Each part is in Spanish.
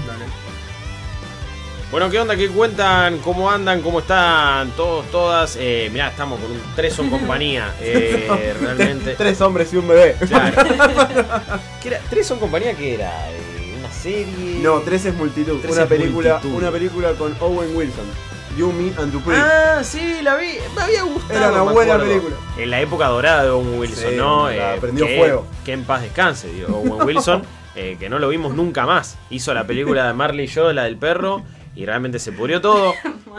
Dale. Bueno, ¿qué onda? ¿Qué cuentan? ¿Cómo andan? ¿Cómo están? Todos, todas. Mirá, estamos con un 3 son compañía. Realmente. 3 hombres y un bebé. Claro. ¿Qué era? ¿3 son compañía? ¿Qué era? ¿Una serie? No, 3 es multitud. 3 una es película, multitud. Una película con Owen Wilson. You, Me and Dupree. Ah, sí, la vi. Me había gustado. Era una me buena acuerdo. película. En la época dorada de Owen Wilson, Sí, ¿no? la prendió que, fuego. Que en paz descanse, digo. Owen Wilson, que no lo vimos nunca más. Hizo la película de Marley y yo, la del perro. Y realmente se pudrió todo.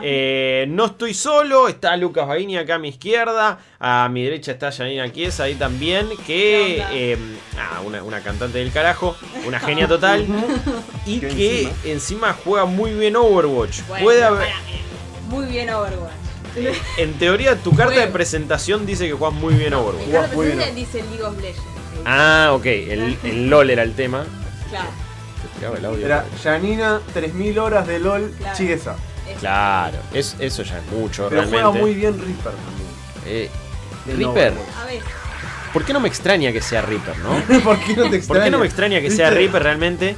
No estoy solo. Está Lucas Baini acá a mi izquierda. A mi derecha está Janina Chiesa ahí también. Que una cantante del carajo. Una genia total. Y que encima juega muy bien Overwatch. Bueno, Puede haber. Muy bien Overwatch. En teoría tu carta de presentación dice que juegas muy bien Overwatch. Mi carta muy bien. presente dice League of Legends. Ah, ok. El LOL era el tema. Claro. El audio. Era Janina, 3000 horas de LOL, Claro. Chiesa. Claro, eso ya es mucho, Pero realmente. juega muy bien Reaper también. De Reaper. A ver. ¿Por qué no me extraña que sea Reaper, no? ¿Por qué no te extraña? ¿Por qué no me extraña que sea ¿Viste? Reaper realmente?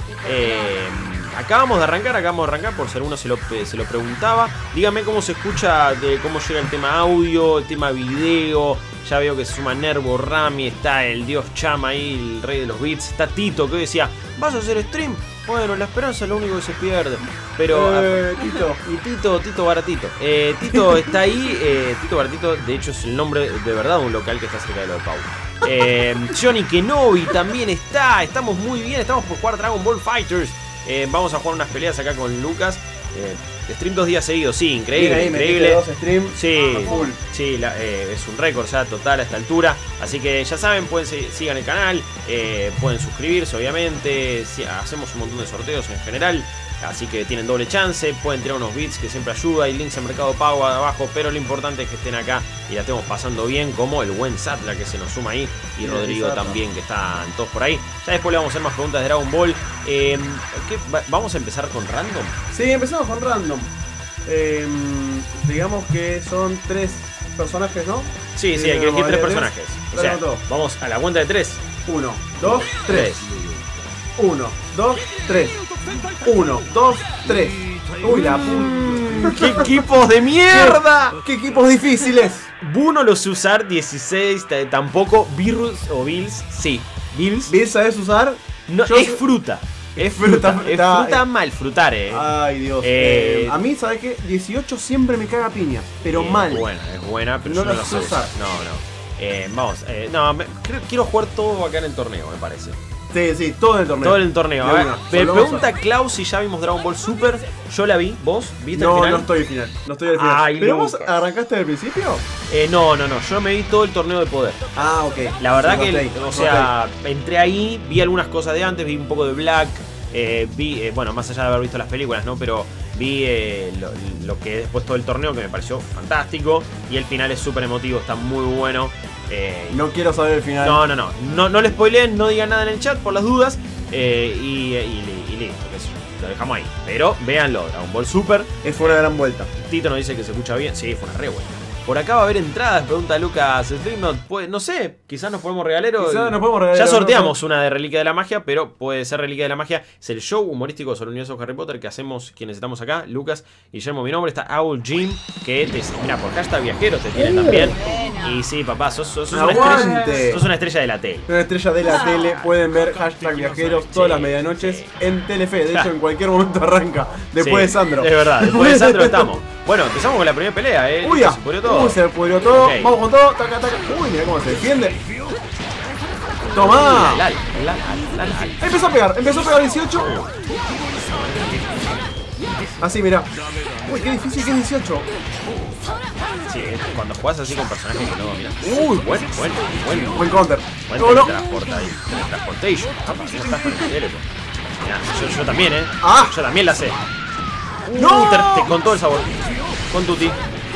Acabamos de arrancar, por si alguno se lo preguntaba. Dígame cómo se escucha, cómo llega el tema audio, el tema video. Ya veo que se suma Nervo, Rami, está el dios Chama ahí, el rey de los beats. Está Tito, que hoy decía, ¿vas a hacer stream? Bueno, la esperanza es lo único que se pierde. Pero... Tito. Y Tito Baratito. Tito está ahí. Tito Baratito, de hecho, es el nombre de verdad de un local que está cerca de lo de Pau. Johnny Kenobi también está. Estamos muy bien. Estamos por jugar Dragon Ball Fighters. Vamos a jugar unas peleas acá con Lucas. Stream 2 días seguidos. Sí, increíble. Ahí, increíble. 2 streams. Sí, Full. sí, es un récord ya total a esta altura. Así que ya saben, sigan el canal, pueden suscribirse obviamente. Hacemos un montón de sorteos en general. Así que tienen doble chance, pueden tirar unos bits que siempre ayuda. Hay links en Mercado Pago abajo, pero lo importante es que estén acá y la estemos pasando bien, como el buen Satla que se nos suma ahí. Y Rodrigo también, que están todos por ahí. Ya después le vamos a hacer más preguntas de Dragon Ball. ¿Vamos a empezar con random? Sí, empezamos con random. Digamos que son 3 personajes, ¿no? Sí, hay que elegir 3 personajes. O sea, todo. vamos a la cuenta de 3. 1, 2, 3. 1, 2, 3. 1, 2, 3. Uy, la puta. ¡Qué equipos de mierda! ¡Qué equipos difíciles! Bu no lo sé usar, 16 tampoco. Virus o Bills, sí. Bills. ¿Bien sabes usar? No, Yo es sé- fruta. Es fruta, fruta. Es está- fruta mal, frutar, Ay, Dios. A mí, ¿sabes qué? 18 siempre me caga piñas, pero mal. Es buena, pero No yo no la la sé sé usar. usar. Vamos. Quiero jugar todo acá en el torneo, me parece. Sí, todo en el torneo. Todo en el torneo. De A ver, una. me Solo pregunta vamos Klaus si ya vimos Dragon Ball Super. Yo la vi. ¿Vos? ¿Viste el No, final? no estoy al final. No estoy al final. Ay, ¿Pero vos Lucas. arrancaste del principio? No. Yo me vi todo el torneo de poder. Ah, ok. La verdad Sí, que, noté, o sea, entré ahí, vi algunas cosas de antes, vi un poco de Black, bueno, más allá de haber visto las películas, ¿no? Pero vi lo que es después todo el torneo, que me pareció fantástico. Y el final es súper emotivo, está muy bueno. No quiero saber el final. No le spoileen, no digan nada en el chat por las dudas. Y listo, qué sé yo, lo dejamos ahí. Pero véanlo, Dragon Ball Super. Fue una gran vuelta. Tito nos dice que se escucha bien. Sí, fue una re buena. Por acá va a haber entradas, pregunta Lucas Slipknot. No sé, quizás nos podemos regalero. Quizás nos podemos regalar. Ya sorteamos una de Reliquia de la Magia, pero puede ser Reliquia de la Magia. Es el show humorístico sobre el universo de Harry Potter que hacemos quienes estamos acá. Lucas, Guillermo, mi nombre. Está Owl Jim, que mira, por hashtag viajeros te tienen también. Y sí, papá, sos una estrella de la tele. Una estrella de la tele. Pueden ver hashtag viajeros todas las medianoches en Telefe. De hecho, en cualquier momento arranca. Después de Sandro. Es verdad, después de Sandro estamos. Bueno, empezamos con la primera pelea, Uy, Se pudrió todo. se pudrió todo. Ok. Vamos con todo. Taca, taca. Uy, mira cómo se defiende. Tomá. Empezó a pegar 18. Así, mira. Uy, qué difícil que es 18. Sí, cuando jugás así con personajes que no dominas. Uy, buen counter. Buen No, no. teletransportation. Ah, no estás con el teleport. Mirá, yo también, Ah. Yo también la sé. ¡No! Con todo el sabor. Con Tutti.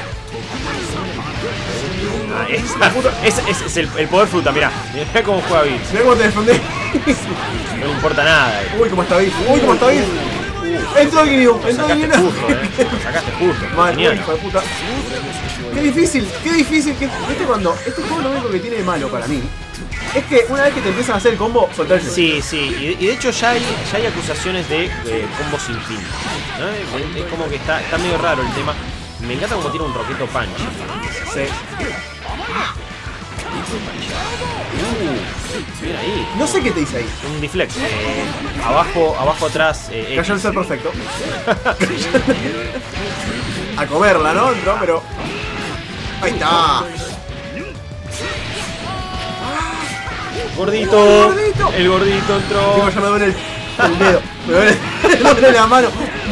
Es el poder fruta, mirá. Mirá cómo juega Bills. Mirá cómo te defendés. No le importa nada. Uy, cómo está Bill. Uy, cómo está Bill. Entró Guineo. Lo Entró sacaste Guineo. justo, Lo sacaste justo. Mal, Genial. hijo de puta. Qué difícil que. ¿Viste cuando? Este juego lo único que tiene de malo para mí Es que una vez que te empiezan a hacer el combo, soltarse. Sí, sí, y de hecho ya hay acusaciones de combos infinitos, ¿no? Es como que está medio raro el tema. Me encanta como tiene un Roqueto Punch. Sí. Bien ahí. No sé qué te dice ahí. Un deflect. Abajo, atrás. Cayó el ser perfecto. A comerla, ¿no? No, pero. Ahí está. Gordito. Gordito. El gordito entró. Digo, ya me duele el dedo. Me duele la mano.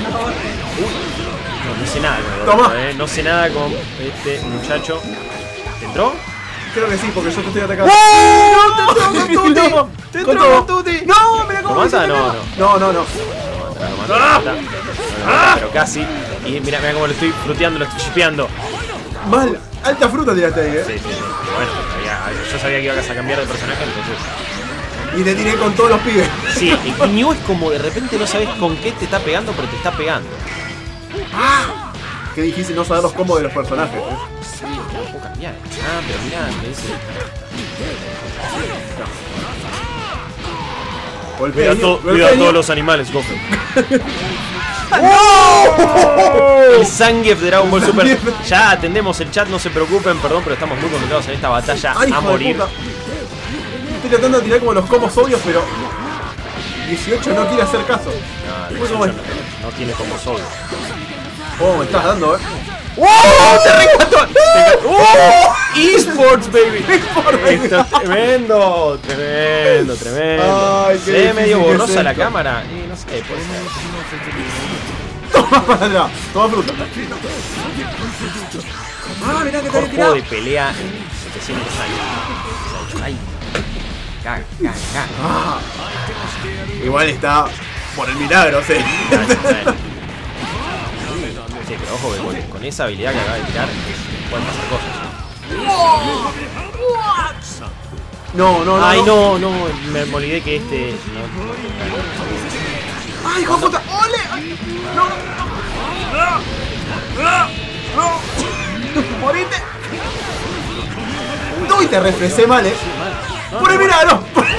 No sé nada con el Toma. gordito, no sé nada con este muchacho. ¿Te entró? Creo que sí, porque yo te estoy atacando. ¡No! ¡Te entró con Tuti! ¡No! ¡Mira cómo ¿Lo mata? me No, hizo! No, no, no. Lo mata, pero casi. Y mira cómo lo estoy fruteando, lo estoy chipeando. Mal. Alta fruta tiraste ahí, Sí, sí, sí. Bueno, yo sabía que ibas a cambiar de personaje, entonces. Y te tiré con todos los pibes. Sí, y Mew es como de repente no sabes con qué te está pegando, pero te está pegando. Qué difícil no saber los combos de los personajes. Sí, no puedo cambiar. Ah, pero mirá, me dice. Cuida a todos los animales, Goku. El Zangief de Dragon Ball Super. Ya atendemos el chat, no se preocupen, perdón, pero estamos muy concentrados en esta batalla Ay, a morir. Estoy tratando de tirar como los combos obvios, pero 18 no quiere hacer caso. No, Muy bueno. no tiene como solo. Oh, me estás dando, ¡Oh! ¡Te recató! ¡eSports, baby! Esto es tremendo, tremendo, tremendo. Ay, qué Se ve medio difícil que borrosa es la esto. cámara. No sé, puede ser. Toma para atrás, toma fruta. Mirá que Mejor te juego había de pelea en 700 años. Ay, caga. Igual está por el milagro, sí. Sí, pero ojo que con esa habilidad que acaba de tirar pueden pasar cosas. No. Ay, no, me olvidé que este. ¡Ay, hijo de puta! ¡Ole! Ay, ¡No! ¡Morite! ¡Uy, te refresé mal, ¡Por el milagro!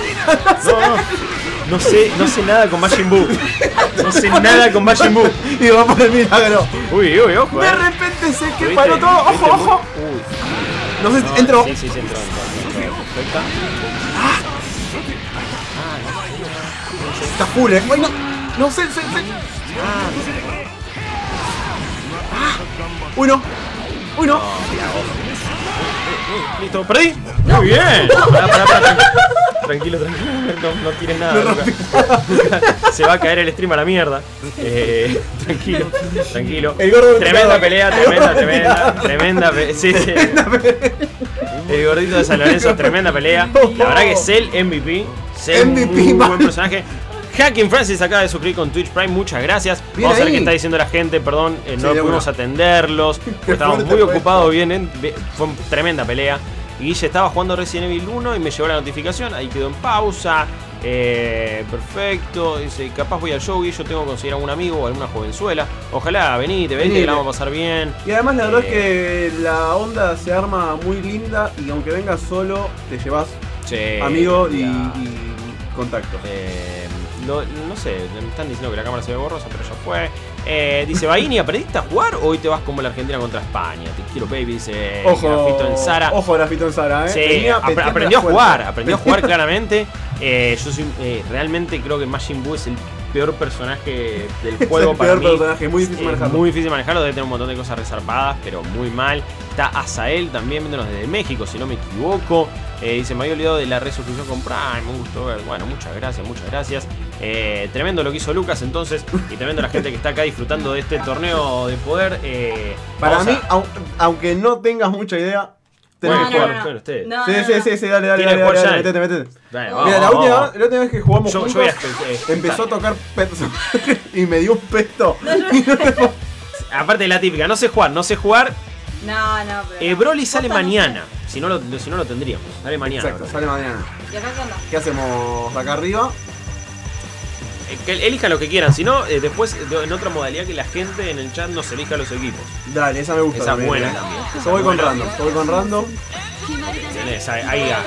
No sé nada con Majin Buu. No sé nada con Majin Buu. Y va por el milagro. Uy, ojo. De repente se que paró todo. ¡Ojo! Uy. No sé si entró. Sí, entró. Perfecta. Está full, ¡Ay, no! No sé. Uy, no. Listo, perdí. Muy bien. Pará. Tranquilo. No tires nada. Luca. Se va a caer el stream a la mierda. Tranquilo. El gordo tremenda pelea, tremenda pelea. Sí. El gordito de San Lorenzo, tremenda pelea. La verdad que Cell MVP. Muy buen personaje. Hacking Francis acaba de suscribir con Twitch Prime, muchas gracias. Bien Vamos a ver ahí. qué está diciendo la gente, perdón, no pudimos atenderlos. Estábamos fuerte muy fue ocupados, fue tremenda pelea. Y Guille estaba jugando Resident Evil 1 y me llegó la notificación, ahí quedó en pausa. Perfecto, dice, capaz voy al show y yo tengo que conseguir a algún amigo o alguna jovenzuela. Ojalá, venite, que la vamos a pasar bien. Y además la verdad es que la onda se arma muy linda y aunque vengas solo, te llevas amigo y contacto. No sé, me están diciendo que la cámara se ve borrosa, pero ya fue. Dice, Baini, ¿aprendiste a jugar o hoy te vas como la Argentina contra España? Te quiero, baby, dice Grafito en Sara. Ojo, Grafito en Sara, Sí, aprendió a jugar claramente. Yo soy, realmente creo que Majin Buu es el peor personaje del juego el para peor mí. personaje, muy difícil manejarlo. Muy difícil manejarlo, debe tener un montón de cosas resarpadas, pero muy mal. Está Azael también viéndonos desde México, si no me equivoco. Dice, me había olvidado de la resuscripción con Prime, un gusto ver. Bueno, muchas gracias. Tremendo lo que hizo Lucas entonces, y tremendo la gente que está acá disfrutando de este torneo de poder. Para mí, aunque no tengas mucha idea, tenés que jugar. Bueno, ustedes. Sí, dale, metete. Mira, la última vez que jugamos juntos, empezó a tocar personajes y me dio un pesto. Aparte de la típica, no sé jugar. No, pero. Broly sale mañana. Si no lo tendríamos. Sale mañana. Exacto, sale mañana. ¿Y acá qué onda? ¿Qué hacemos acá arriba? Que elijan lo que quieran. Si no, después en otra modalidad que la gente en el chat nos elija los equipos. Dale, esa me gusta. Esa también, buena también. Yo voy con random. Tenés, ahí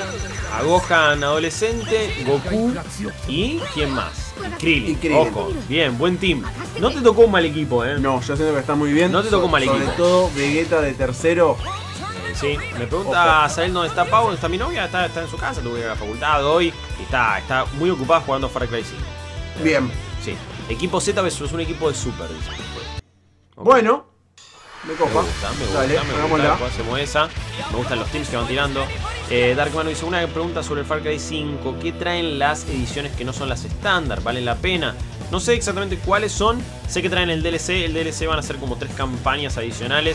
a Gohan adolescente, Goku y ¿quién más? Krillin. Ojo, bien, buen team. No te tocó un mal equipo, No, yo siento que está muy bien. No te tocó un mal equipo. Sobre todo Vegeta de tercero. Sí, me pregunta Sael dónde está Pau, dónde está mi novia, está en su casa, tuve que ir a la facultad hoy y está muy ocupada jugando Far Cry 5. Bien. Sí. Equipo Z versus un equipo de Super, dice. Okay. Bueno, me copa. Me gusta, hacemos esa. Me gustan los teams que van tirando. Darkman dice una pregunta sobre el Far Cry 5. ¿Qué traen las ediciones que no son las estándar? ¿Valen la pena? No sé exactamente cuáles son. Sé que traen el DLC. El DLC van a ser como 3 campañas adicionales.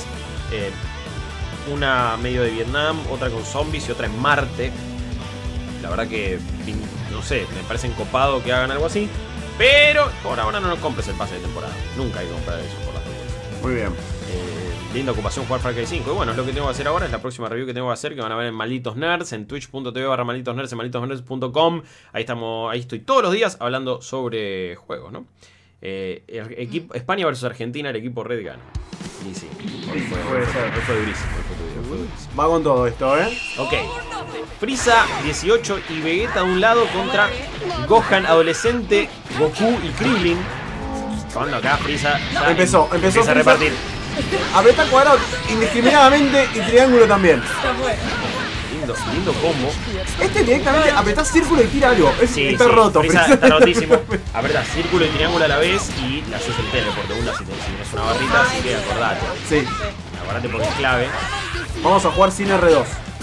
Una medio de Vietnam, otra con zombies y otra en Marte. La verdad que, no sé, me parecen copado que hagan algo así. Pero por ahora no compres el pase de temporada. Nunca hay que comprar eso por las dudas. Muy bien. Linda ocupación jugar Far Cry 5. Y bueno, es lo que tengo que hacer ahora. Es la próxima review que tengo que hacer, que van a ver en Malditos Nerds, en twitch.tv/malditosnerds, en malditosnerds.com. Ahí estoy todos los días hablando sobre juegos, ¿no? España versus Argentina, el equipo Red gana. Y sí, fue durísimo. Va con todo esto, Ok. Frieza 18 y Vegeta de un lado contra Gohan adolescente, Goku y Krillin. Cuando acá Frieza empezó a repartir. Aprieta cuadrado indiscriminadamente y triángulo también. Lindo combo. Este directamente apretás círculo y tira algo. Está roto. Está rotísimo. Apretás círculo y triángulo a la vez y le haces el teleport de una si tienes una barrita, así que acordate. Sí. Acordate porque es clave. Vamos a jugar sin R2.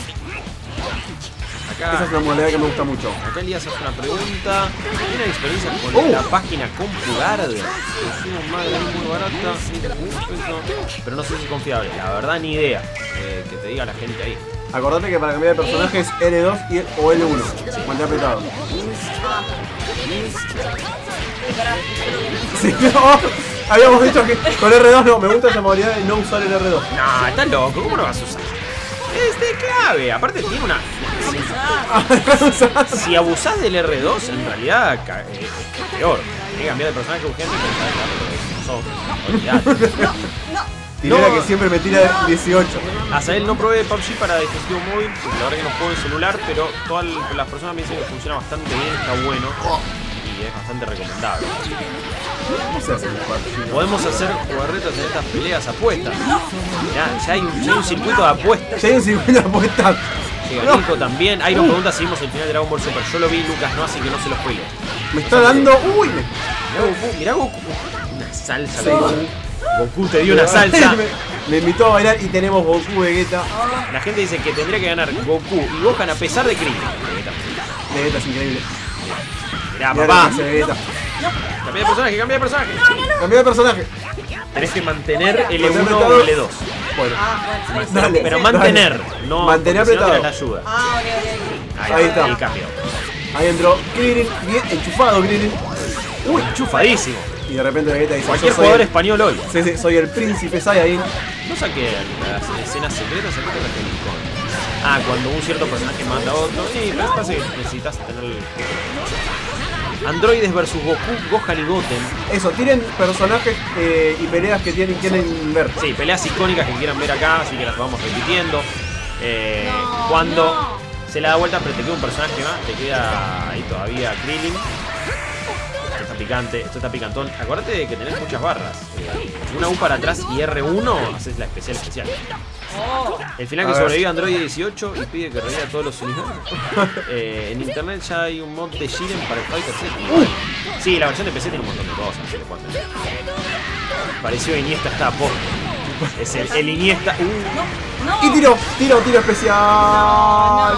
Acá, esa es una modalidad que me gusta mucho. Acá Elías hace una pregunta. ¿Tienen experiencia con la página CompuGuard? Es muy barata. Pero no sé si es confiable. La verdad ni idea. Que te diga la gente ahí. Acordate que para cambiar de personaje es L2 o L1. Mantén apretado. Sí, no. Habíamos dicho que con R2 no. Me gusta esa modalidad de no usar el R2. No, estás loco. ¿Cómo no vas a usar? Es de clave. Aparte tiene una... Si abusás del R2, en realidad es peor. Tienes que cambiar de personaje urgente y pensar que olvidate. Tirera que siempre me tira 18. Azael no probé PUBG para dispositivo móvil, porque la verdad que no juego en celular, pero todas las personas me dicen que funciona bastante bien, está bueno y es bastante recomendable. Podemos hacer jugarretas en estas peleas apuestas. Mirá, ya hay un circuito de apuestas. Ya hay un circuito de apuestas. Llega Nico también. Iron pregunta si vimos el final de Dragon Ball Super. Yo lo vi, Lucas no, así que no se lo spoileo. Me está dando... Uy, mirá Goku. Una salsa, Goku. Goku te dio una salsa. Me invitó a bailar y tenemos Goku Vegeta. La gente dice que tendría que ganar Goku y Gohan a pesar de Krillin. Vegeta es increíble. Mirá, papá. Cambia de personaje, cambia de personaje. Cambia de personaje. Tenés que mantener L1 o L2. Bueno, dale, pero mantener, dale. No mantener apretado. No la ayuda. Ahí está. Ahí cambió. Ahí entró Krillin, bien enchufado Krillin. Uy, enchufadísimo. Y de repente Vegeta dice: cualquier jugador español hoy. Sí, soy el príncipe Saiyajin. No saqué las escenas secretas, saqué las que cuando un cierto personaje manda a otro. Sí, pero pasa que necesitas tener el... Androides versus Goku, Gohan y Goten. Eso, tienen personajes y peleas que quieren ver. Sí, peleas icónicas que quieran ver acá, así que las vamos repitiendo. Cuando se le da vuelta, pero te queda un personaje más, te queda ahí todavía Krillin. Esto está picante, esto está picantón. Acuérdate de que tenés muchas barras. Una U para atrás y R1 haces la especial. El final que sobrevive Android 18 y pide que reviva a todos los universos. En internet ya hay un mod de Jiren para el Fighter Z. Sí, la versión de PC tiene un montón de cosas. Pareció Iniesta está a poco. Es el Iniesta. Y tiro especial.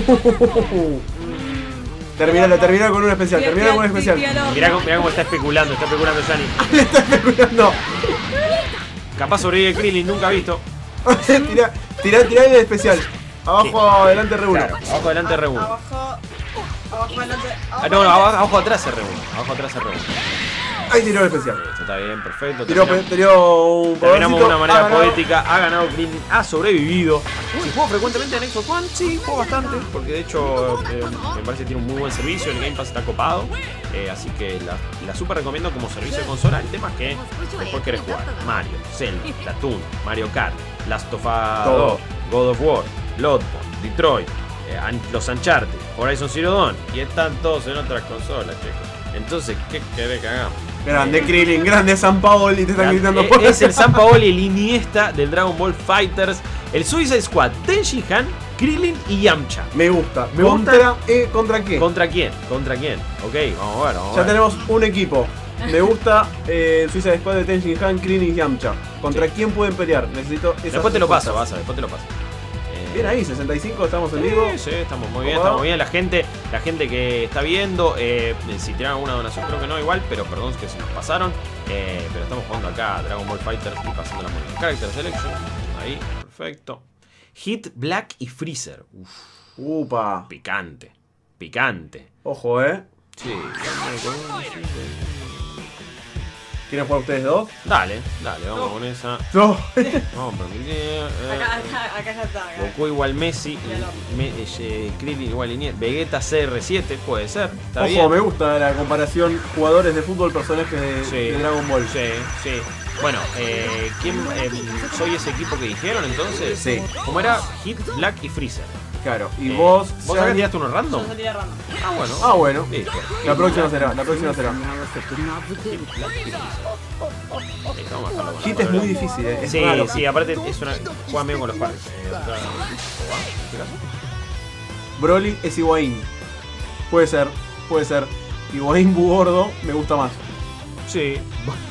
Termina con un especial. Mirá cómo está especulando Yanni. Le está especulando. Capaz sobrevive Krillin, nunca visto. Tirá el especial. Abajo, adelante R1. Claro, abajo, adelante R1. Abajo, adelante. Abajo, atrás R1. Ahí tiró el especial. Esto está bien, perfecto. Tiró un terminamos de una manera poética. Ha ganado Krillin, ha sobrevivido. Si juego frecuentemente en Xbox One, sí, juego bastante. Porque de hecho me parece que tiene un muy buen servicio. El Game Pass está copado. Así que la super recomiendo como servicio de consola. El tema es que después querés jugar Mario, Zelda, Splatoon, Mario Kart, Last of Us 2, God of War, Bloodborne, Detroit, los Uncharted, Horizon Zero Dawn, y están todos en otras consolas, chicos. Entonces, ¿qué querés que hagamos? Grande Krillin, grande Sampaoli, te están gritando por Es el Sampaoli, el Iniesta del Dragon Ball Fighters, el Suicide Squad, Tenchi Han, Krillin y Yamcha. Me gusta. ¿Contra qué? ¿Contra quién? ¿Contra quién? Ok, vamos a ver, Ya tenemos un equipo. Me gusta el Suicide Squad de Tenshin Han, Krillin y Yamcha. ¿Contra quién pueden pelear? Necesito esas Después te lo respuestas. pasa, después te lo pasa. Bien ahí, 65, estamos en vivo. Sí, estamos muy bien, estamos bien. La gente que está viendo, si tiran alguna donación, creo que no igual, pero perdón que se nos pasaron. Pero estamos jugando acá Dragon Ball Fighter y pasando la moneda. Character Selection, ahí, perfecto. Hit, Black y Freezer. Uf, Upa. picante. Ojo, Sí. ¿Quieren jugar ustedes dos? Dale, vamos con esa. No. Vamos a permitir. Acá ya está. Acá. Goku igual Messi, Krillin igual Iniesta, Vegeta CR7, puede ser. Está Ojo, bien. me gusta la comparación jugadores de fútbol, personajes de Dragon Ball. Sí. Bueno, ¿soy ese equipo que dijeron entonces? Sí. ¿Cómo era? Hit, Black y Freezer. Claro, y vos... ¿Vos acá tiraste uno random? Yo tiré random. Bueno. Bueno. Listo. La próxima será. Hit, Black y Freezer. Listo, vamos a dejarlo con Hit la es muy palabra. difícil, es Sí, raro. sí, aparte es una. Juega medio con los pares. Broly es Higuaín. Puede ser. Higuaín Bugordo me gusta más. Sí.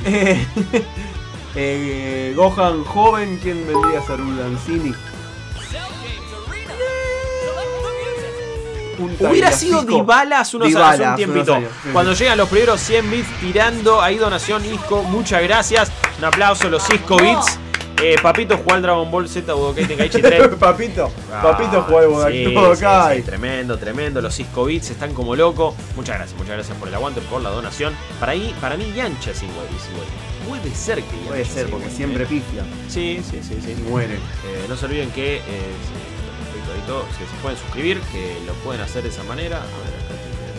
Gohan joven, ¿quién vendría a ser un Lanzini? Hubiera sido Dybala hace un tiempito. años, sí. Cuando llegan los primeros 100 bits tirando, ahí donación Isco, muchas gracias. Un aplauso a los Isco bits. Papito jugó al Dragon Ball Z Budokai Tenkaichi 3. Papito jugó al Budokai. Sí, tremendo. Los Isco bits están como locos. Muchas gracias por el aguante, por la donación. Para mí Yancha es igual. Puede ser que Yancha Puede ser, sea porque igual. siempre pifia. Sí. Y muere. No se olviden que si se pueden suscribir, que lo pueden hacer de esa manera. A ver, acá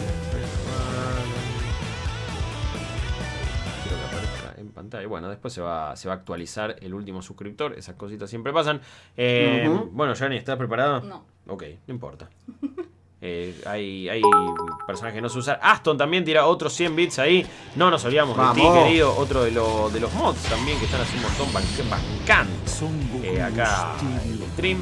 quiero que aparezca en pantalla. Bueno, después se va a actualizar el último suscriptor. Esas cositas siempre pasan. Bueno, Jani, ¿estás preparado? No. Ok, no importa. Hay personajes que no se usan. Aston también tira otros 100 bits ahí. No nos olvidamos de ti, querido. Otro de los mods también que están haciendo un montón bancando acá el stream.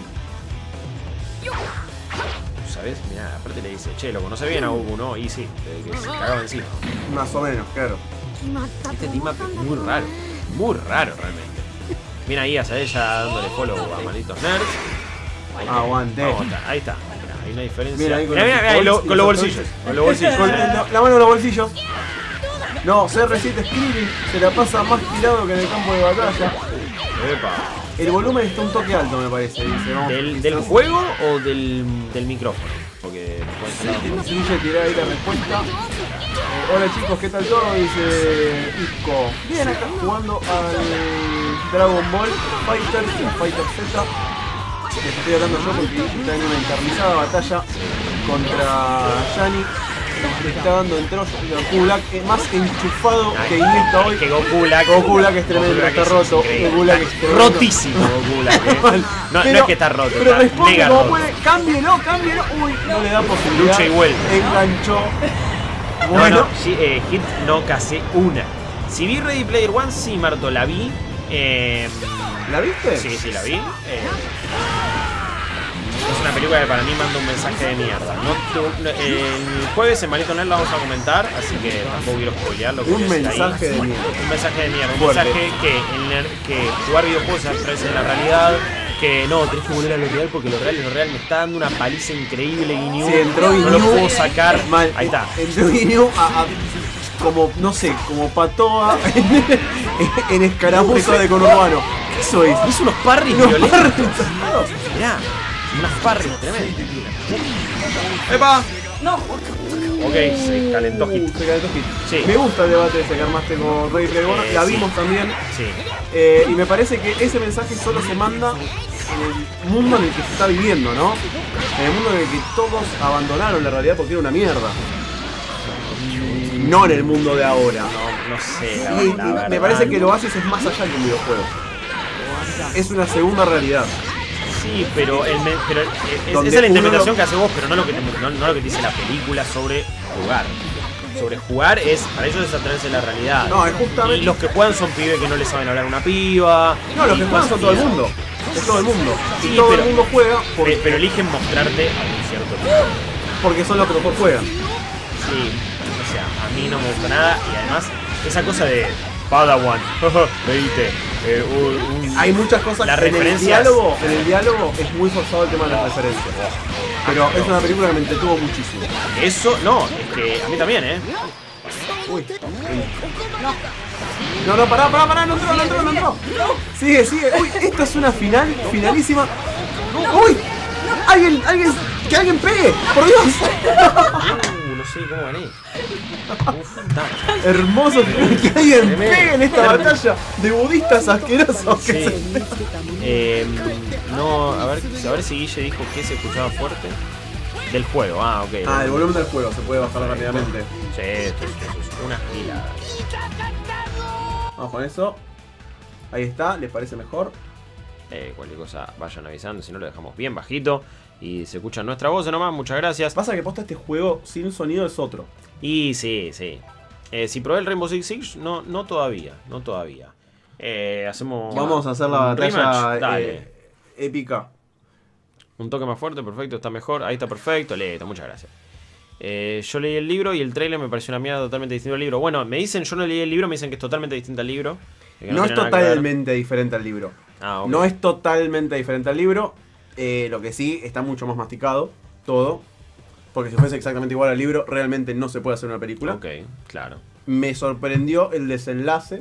¿Sabes? Mirá, aparte le dice, che, lo conoce bien a Goku, ¿no? Y sí, que se cagaba encima. Más o menos, claro. Este team up es muy raro realmente. Viene ahí hacia ella dándole follow a Malditos Nerds. Aguante. Ahí está. Mirá, hay una diferencia. Mira ahí con los bolsillos. Con los bolsillos. Con la mano en los bolsillos. No, CR7 Krillin se la pasa más tirado que en el campo de batalla. Epa. El volumen está un toque alto, me parece. Dice, ¿Del juego o del micrófono? Porque Guille tira ahí la respuesta. Hola chicos, ¿qué tal todo? Dice Isco. Bien, acá jugando al Dragon Ball Fighter y Fighter Z. Les estoy hablando yo porque Guille está en una encarnizada batalla contra Yanni. Le está dando en trozo. Goku Black es más enchufado que Iniesta hoy. Que Goku Black Es tremendo, está roto. Goku Black es tremendo. Rotísimo Goku Black. No es que está roto, pero está responde mega como roto. puede. Cámbielo. Uy, no le da posibilidad. Lucha y vuelve. Enganchó. Bueno, no, Hit no casé una. Si vi Ready Player One, sí, Marto, la vi. ¿La viste? Sí, la vi. Es una película que para mí manda un mensaje de mierda. El jueves en Malito Nerd la vamos a comentar, así que tampoco quiero spoilearlo. Un mensaje de mierda. Un mensaje de mierda. Un Fuerte. mensaje que jugar videojuegos es abstraerse de la realidad. Que no, tenés que volver a lo real porque lo real me está dando una paliza increíble. Guiñú. Sí, entró no lo Guiñú. puedo sacar. Mal. Ahí está. Entró Guiñú como, no sé, como patoa en escaramuza de conurbano. ¿Qué eso es? Hizo unos parries Unos violentos. parries. Mirá, unas parries tremendas. ¡Epa! No. Ok, se calentó Hit. Se calentó Hit. Sí. Me gusta el debate ese que armaste con Ready Player One. La sí. vimos también. Sí. Y me parece que ese mensaje solo se manda en el mundo en el que se está viviendo, ¿no? En el mundo en el que todos abandonaron la realidad porque era una mierda. No en el mundo de ahora. No sé, Y la me verdad. parece que lo haces es más allá que un videojuego. Es una segunda realidad. Sí, pero, Donde esa es la uno interpretación lo- que hace vos, pero no lo que te dice la película sobre jugar. Sobre jugar es, para ellos es atraerse la realidad. No, es justamente- Y los que juegan son pibes que no les saben hablar a una piba. No, los y que juegan son todo el mundo. Es todo el mundo. Sí, Y todo pero- el mundo juega Pero eligen mostrarte a un cierto tipo. porque son los que mejor juegan. Sí, o sea, a mí no me gusta nada. Y además, esa cosa de Padawan, veíste, Hay muchas cosas Las en el referencias. diálogo. En el diálogo es muy forzado el tema de las referencias. Pero es una película que me entretuvo muchísimo. Eso, no, es que a mí también, Uy. No, pará, no entró. Sigue. Uy, esta es una finalísima. Uy, que alguien pegue, por Dios. No sé cómo gané. Uf, está. Hermoso que alguien Tremendo. pegue en esta batalla de budistas asquerosos. que Sí. se- No, a ver si Guille dijo que se escuchaba fuerte. Del juego, ok. El volumen del juego se puede bajar rápidamente. Sí, esto es una gilada. Vamos con eso. Ahí está, ¿les parece mejor? Cualquier cosa vayan avisando, si no lo dejamos bien bajito. Y se escucha nuestra voz nomás, muchas gracias. Pasa que posta este juego sin sonido es otro. Y sí. Si probé el Rainbow Six Siege, no todavía. Hacemos. Vamos a hacer la un batalla rematch, dale. épica. Un toque más fuerte, perfecto, está mejor. Ahí está perfecto, listo, muchas gracias. Yo leí el libro y el trailer me pareció una mierda totalmente distinto al libro. Bueno, me dicen, yo no leí el libro, me dicen que es totalmente distinto al libro. Que No es tiene nada que ver. totalmente diferente al libro. Ok. No es totalmente diferente al libro. Lo que sí, está mucho más masticado todo. Porque si fuese exactamente igual al libro, realmente no se puede hacer una película. Ok, claro. Me sorprendió el desenlace.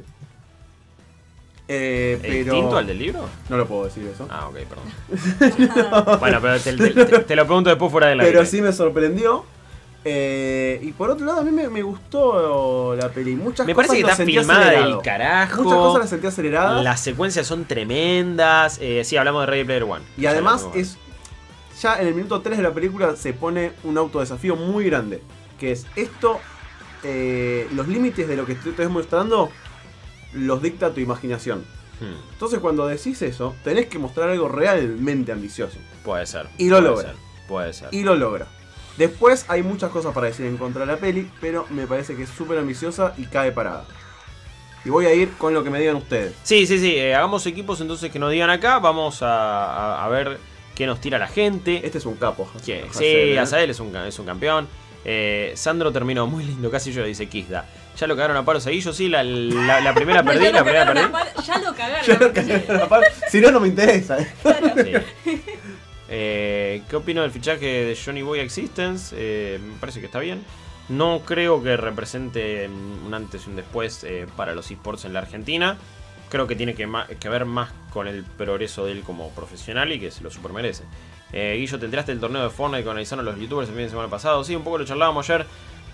¿Es Pero distinto al del libro? no lo puedo decir eso. Ah, ok, perdón. Bueno, pero te lo pregunto después fuera de la Pero sí me sorprendió. Y por otro lado, a mí me gustó la peli. Muchas Me cosas parece que las está sentí filmada acelerado. del carajo. Muchas cosas las sentí aceleradas. Las secuencias son tremendas. Sí, hablamos de Ready Player One. Y además Ya es. Ya en el minuto 3 de la película se pone un autodesafío muy grande. Que es esto. Los límites de lo que te estoy mostrando los dicta tu imaginación. Entonces cuando decís eso, tenés que mostrar algo realmente ambicioso. Puede ser. Y lo puede logra. ser, Puede ser. Y lo logra. Después hay muchas cosas para decir en contra de la peli, pero me parece que es súper ambiciosa y cae parada. Y voy a ir con lo que me digan ustedes. Sí. Hagamos equipos entonces que nos digan acá. Vamos a ver qué nos tira la gente. Este es un capo. ¿Quién? Hazel, Sí, Azael es un campeón. Sandro terminó muy lindo, casi yo, dice Kisda. Ya lo cagaron a palos ahí, yo sí, la primera perdí, la primera perdí. Ya lo cagaron. Ya lo cagaron. Si no, no me interesa. Sí. ¿Qué opino del fichaje de Johnny Boy Existence? Me parece que está bien. No creo que represente un antes y un después para los esports en la Argentina. Creo que tiene que ver más con el progreso de él como profesional y que se lo super merece. Guillo, ¿te enteraste del torneo de Fortnite que organizaron los youtubers el fin de semana pasado? Sí, un poco lo charlábamos ayer.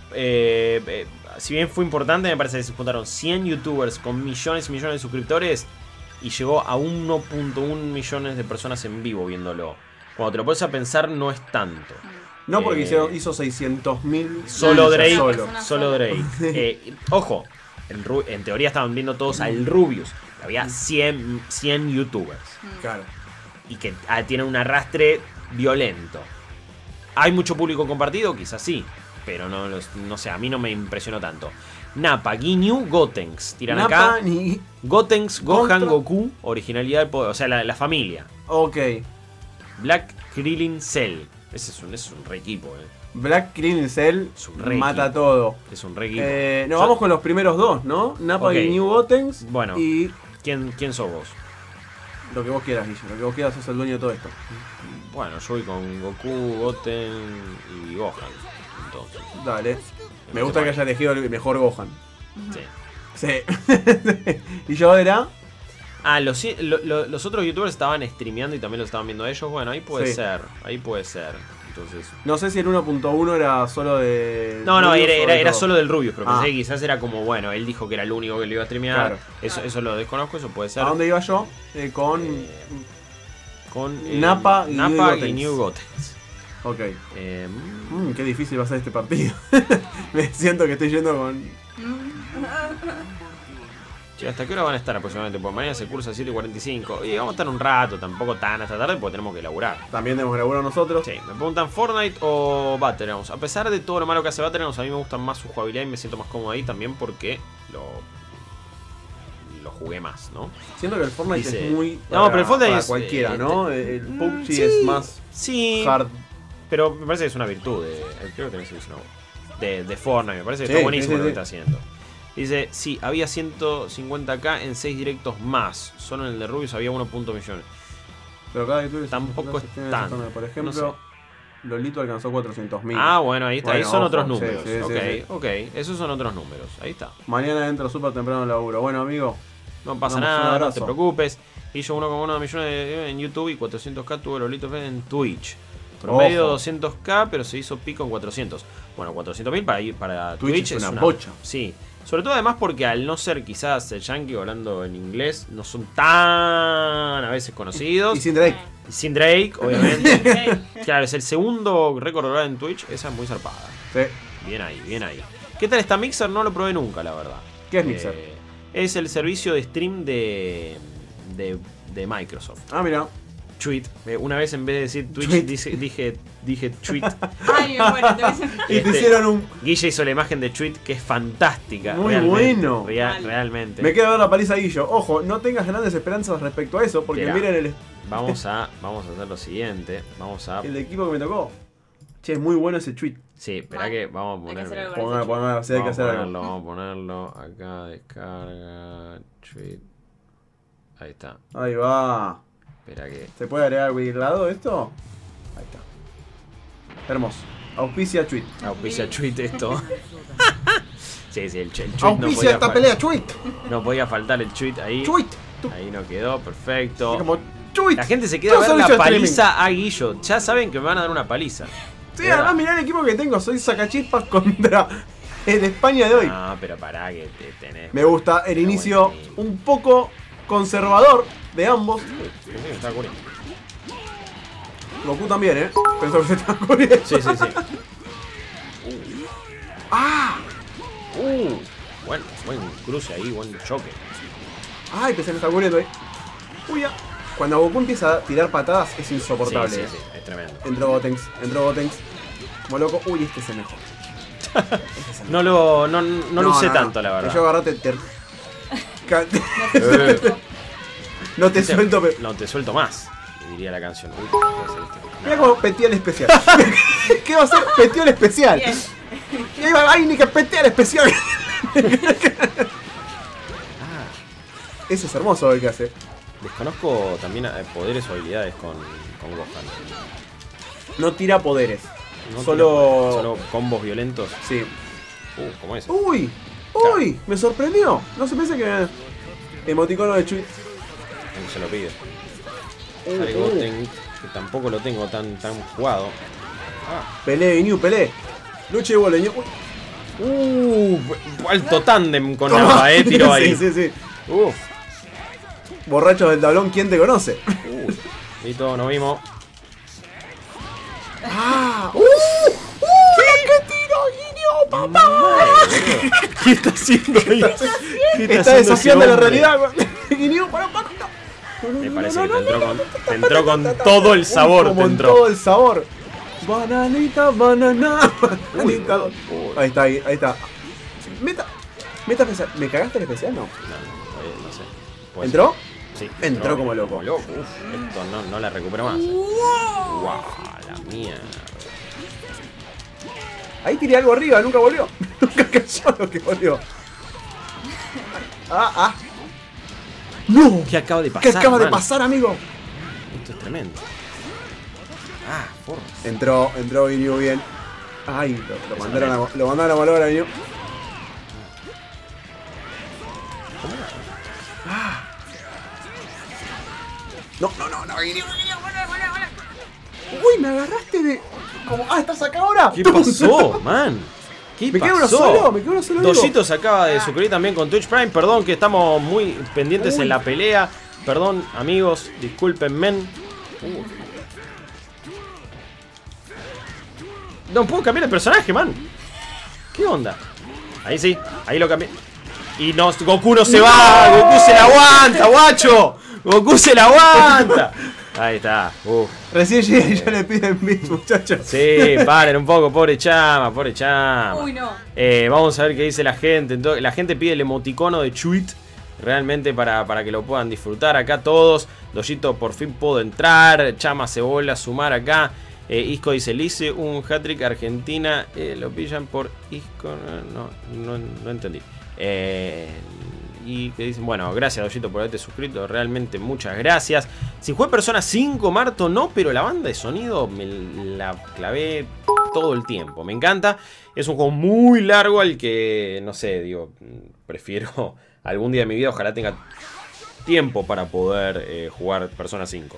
Si bien fue importante, me parece que se juntaron 100 youtubers con millones y millones de suscriptores y llegó a 1.1 millones de personas en vivo viéndolo. Cuando te lo pones a pensar, no es tanto. No, porque hizo 600.000 Solo Drake. solo. Solo Drake. Ojo, en teoría estaban viendo todos al Rubius. Había 100 youtubers. Claro. Y que tienen un arrastre violento. ¿Hay mucho público compartido? Quizás sí. Pero no sé, a mí no me impresionó tanto. Napa, Ginyu, Gotenks. Tiran Napa, acá. ni... Gotenks, Gohan, Contra- Goku. Originalidad del poder. O sea, la familia. Ok. Black Krillin Cell. Ese es un re equipo, Black Krillin Cell Es un re mata equipo. todo. Es un re equipo. Nos vamos con los primeros dos, ¿no? Napa Ok. y New Gotenks. Bueno. Y ¿Quién sos vos? lo que vos quieras, Guille. Lo que vos quieras, sos el dueño de todo esto. Bueno, yo voy con Goku, Goten y Gohan. Entonces, Dale. Me gusta que haya elegido el mejor Gohan. sí. Sí. Y yo era... Los otros youtubers estaban streameando y también lo estaban viendo ellos. Bueno, ahí puede Sí. ser. Ahí puede ser. Entonces. No sé si el 1.1 era solo de... No, Rubius o de era todos. solo del Rubius, pero pensé Ah. que quizás era como, bueno, él dijo que era el único que lo iba a streamear. Claro. Eso lo desconozco, eso puede ser. ¿A dónde iba yo? Con... Con Napa y New Napa y Gotenks. New Gotenks. Ok. Eh, Qué difícil va a ser este partido. Me siento que estoy yendo con... Che, ¿hasta qué hora van a estar aproximadamente? Pues mañana se cursa a 7:45. Y vamos a estar un rato, tampoco tan hasta tarde, porque tenemos que laburar. También tenemos que laburar nosotros. Sí, me preguntan Fortnite o Battlegrounds. A pesar de todo lo malo que hace Battlegrounds, a mí me gusta más su jugabilidad y me siento más cómodo ahí también porque lo jugué más, ¿no? Siento que el Fortnite Dice- es muy No, pero el Fortnite para es, cualquiera, ¿no? El PUBG sí, es más sí, hard. pero me parece que es una virtud creo que tenés que decir, no, de Fortnite. Me parece que Sí, está buenísimo sí, lo sí. que está haciendo. Dice, sí, había 150k en 6 directos más. Solo en el de Rubius había 1 millones. Pero cada youtuber Tampoco es tan, Por ejemplo, no Lolito alcanzó 400.000. Ah, bueno, ahí está. Ahí Bueno, son ojo, otros sí, números. sí, sí, ok, sí. ok. Esos son otros números. Ahí está. Mañana entro súper temprano al laburo. Bueno, amigo. No pasa Vamos, un nada, no abrazo. te preocupes. Hizo 1,1 millones en YouTube y 400k tuvo Lolito en Twitch. Promedio Ojo. 200k, pero se hizo pico en 400. Bueno, 400.000 para Twitch Twitch es una bocha. Sí. Sobre todo además porque al no ser quizás el yankee hablando en inglés, no son tan a veces conocidos. Y sin Drake. Y sin Drake, obviamente. Claro, es el segundo récord logrado en Twitch. Esa es muy zarpada. Sí. Bien ahí, bien ahí. ¿Qué tal está Mixer? No lo probé nunca, la verdad. ¿Qué es Mixer? Es el servicio de stream de Microsoft. Ah, mira. Tweet. Una vez en vez de decir Twitch Tweet. dije tweet. Ay, bueno, te ves. Y te hicieron un. Guille hizo la imagen de tweet que es fantástica. Muy realmente, bueno. Realmente. Me queda ver la paliza Guillo. Ojo, no tengas grandes esperanzas respecto a eso, porque Mirá. miren Vamos a hacer lo siguiente. Vamos a. el equipo que me tocó. Che, es muy bueno ese tweet. Sí, espera que vamos a Hay que hacer ponerlo. algo. Poner, sí, hay que hacer algo. Vamos a ponerlo acá, descarga, tweet. Ahí está. Ahí va. Espera que. ¿Se puede agregar lado esto? Ahí está. Hermoso. Auspicia tweet. Auspicia tweet esto. Sí, el tweet Auspicia esta pelea, tweet. no podía faltar el tweet ahí. Tweet. Ahí no quedó, perfecto. Como tweet. La gente se queda a Todo ver la servicio de paliza a Guillo. Ya saben que me van a dar una paliza. Sí, además mirá el equipo que tengo. Soy sacachispas contra el España de hoy. No, pero pará que te tenés. Me gusta el Está inicio buenísimo. un poco conservador de ambos. Me está corriendo. Goku también, ¿eh? Pensó que se estaba corriendo. Sí. ¡Ah! Buen cruce ahí, buen choque. ¡Ay, pensé que estaba corriendo ahí! ¡Uy, ya! Cuando Goku empieza a tirar patadas es insoportable. Sí, es tremendo. Entró Gotenks. Como loco. Uy, este es el mejor. No lo usé tanto, la verdad. Yo agarrate. No te suelto, pero. No te suelto más, diría la canción. Uy, ¿qué va a hacer este? Mira como Petial especial. ¿Qué va a ser Petial especial? Bien. Y ahí va, ¡ay, ni que Petial especial! Ese es hermoso el que hace. Desconozco también poderes o habilidades con Gohan. No tira poderes. No Solo- solo combos violentos. Sí. ¿Cómo es? ¡Uy! ¡Uy! Me sorprendió. No se piensa que. Emoticono de Chuit. Se lo pido. Sale Goten, que tampoco lo tengo tan jugado. Pelé, Inu, Pelé. Lucha igual, Inu. Alto tándem con Nava, tiró ahí. Sí. Uf. Borrachos del tablón, ¿quién te conoce? Listo, nos vimos. ¡Ah! ¿Qué tiro, Guiño, papá? ¿Qué está haciendo ahí? ¿Qué Está haciendo desafiando ese la hombre? realidad. Guiño, para. Me parece que te entró con todo el sabor. Como Te en entró. todo el sabor. Bananita, banana. Bananita. Ahí está, ahí está. Meta especial. ¿Me cagaste el especial? No. No sé. Puede ¿Entró? ser. Sí. Entró como loco. Uf, esto no la recupero más. Wow, la mierda. Ahí tiré algo arriba, nunca volvió. Nunca cayó lo que volvió. ¡No! ¿Qué acaba de ¿Qué pasar? acaba de man? pasar, amigo? Esto es tremendo. Porra. Entró Guiño bien. Ay, lo mandaron a malograr, Guiño. No, Guiño. Uy, me agarraste de. Como, ¿estás acá ahora? ¿Qué pasó, man? ¿Qué Me quedo pasó? uno solo, digo. Dosito se acaba de suscribir también con Twitch Prime. Perdón que estamos muy pendientes en la pelea. Perdón, amigos, discúlpenme. No puedo cambiar el personaje, man. ¿Qué onda? Ahí sí, ahí lo cambié. Y Goku no se va, Goku se la aguanta, guacho. Goku se la aguanta. Ahí está. Recién llega y ya le piden bits, muchachos. Sí, paren un poco, pobre Chama, pobre Chama. Uy, no. Vamos a ver qué dice la gente. Entonces, la gente pide el emoticono de Chuit. Realmente para que lo puedan disfrutar acá todos. Doyito, por fin puedo entrar. Chama se vuelve a sumar acá. Isco dice, le hice un hat-trick Argentina. Lo pillan por Isco. No entendí. Y que dicen, bueno, gracias Doyito por haberte suscrito. Realmente muchas gracias. Si jugué Persona 5, Marto, no, pero la banda de sonido me la clavé todo el tiempo. Me encanta. Es un juego muy largo al que, no sé, digo, prefiero algún día de mi vida, ojalá tenga tiempo para poder jugar Persona 5.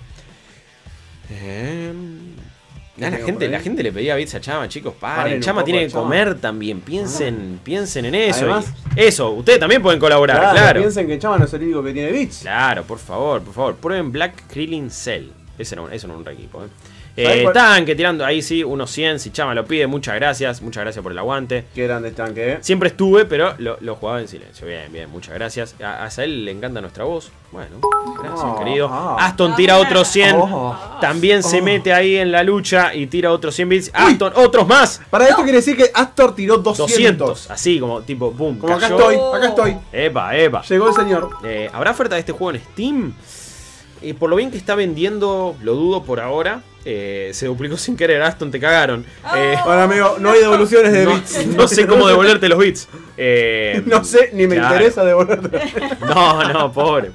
La gente le pedía bits a Chama, chicos, paren. Chama tiene que comer también. Piensen en eso. Además, eso, ustedes también pueden colaborar, claro. Piensen que Chama no es el único que tiene bits. Claro, por favor. Prueben Black Krillin Cell. Eso no es un re equipo, Tanque tirando ahí sí, unos 100. Si Chama lo pide, muchas gracias por el aguante. Qué grande Tanque, Siempre estuve, pero lo jugaba en silencio. Bien, muchas gracias. A Sael le encanta nuestra voz. Bueno, gracias, querido. Aston tira otros 100. También se mete ahí en la lucha y tira otros 100 bits. Aston, otros más. Para esto quiere decir que Astor tiró 200. Así como tipo, boom. Como cayó. acá estoy. Epa. Llegó el señor. ¿Habrá oferta de este juego en Steam? Por lo bien que está vendiendo, lo dudo por ahora. Se duplicó sin querer, Aston, te cagaron. Bueno, amigo, no hay devoluciones de bits. No sé cómo devolverte los bits. No sé, ni me interesa devolverte. No, pobre.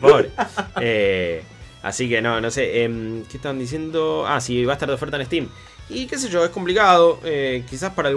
Así que no sé. ¿Qué están diciendo? Sí, va a estar de oferta en Steam. Y qué sé yo, es complicado. Quizás para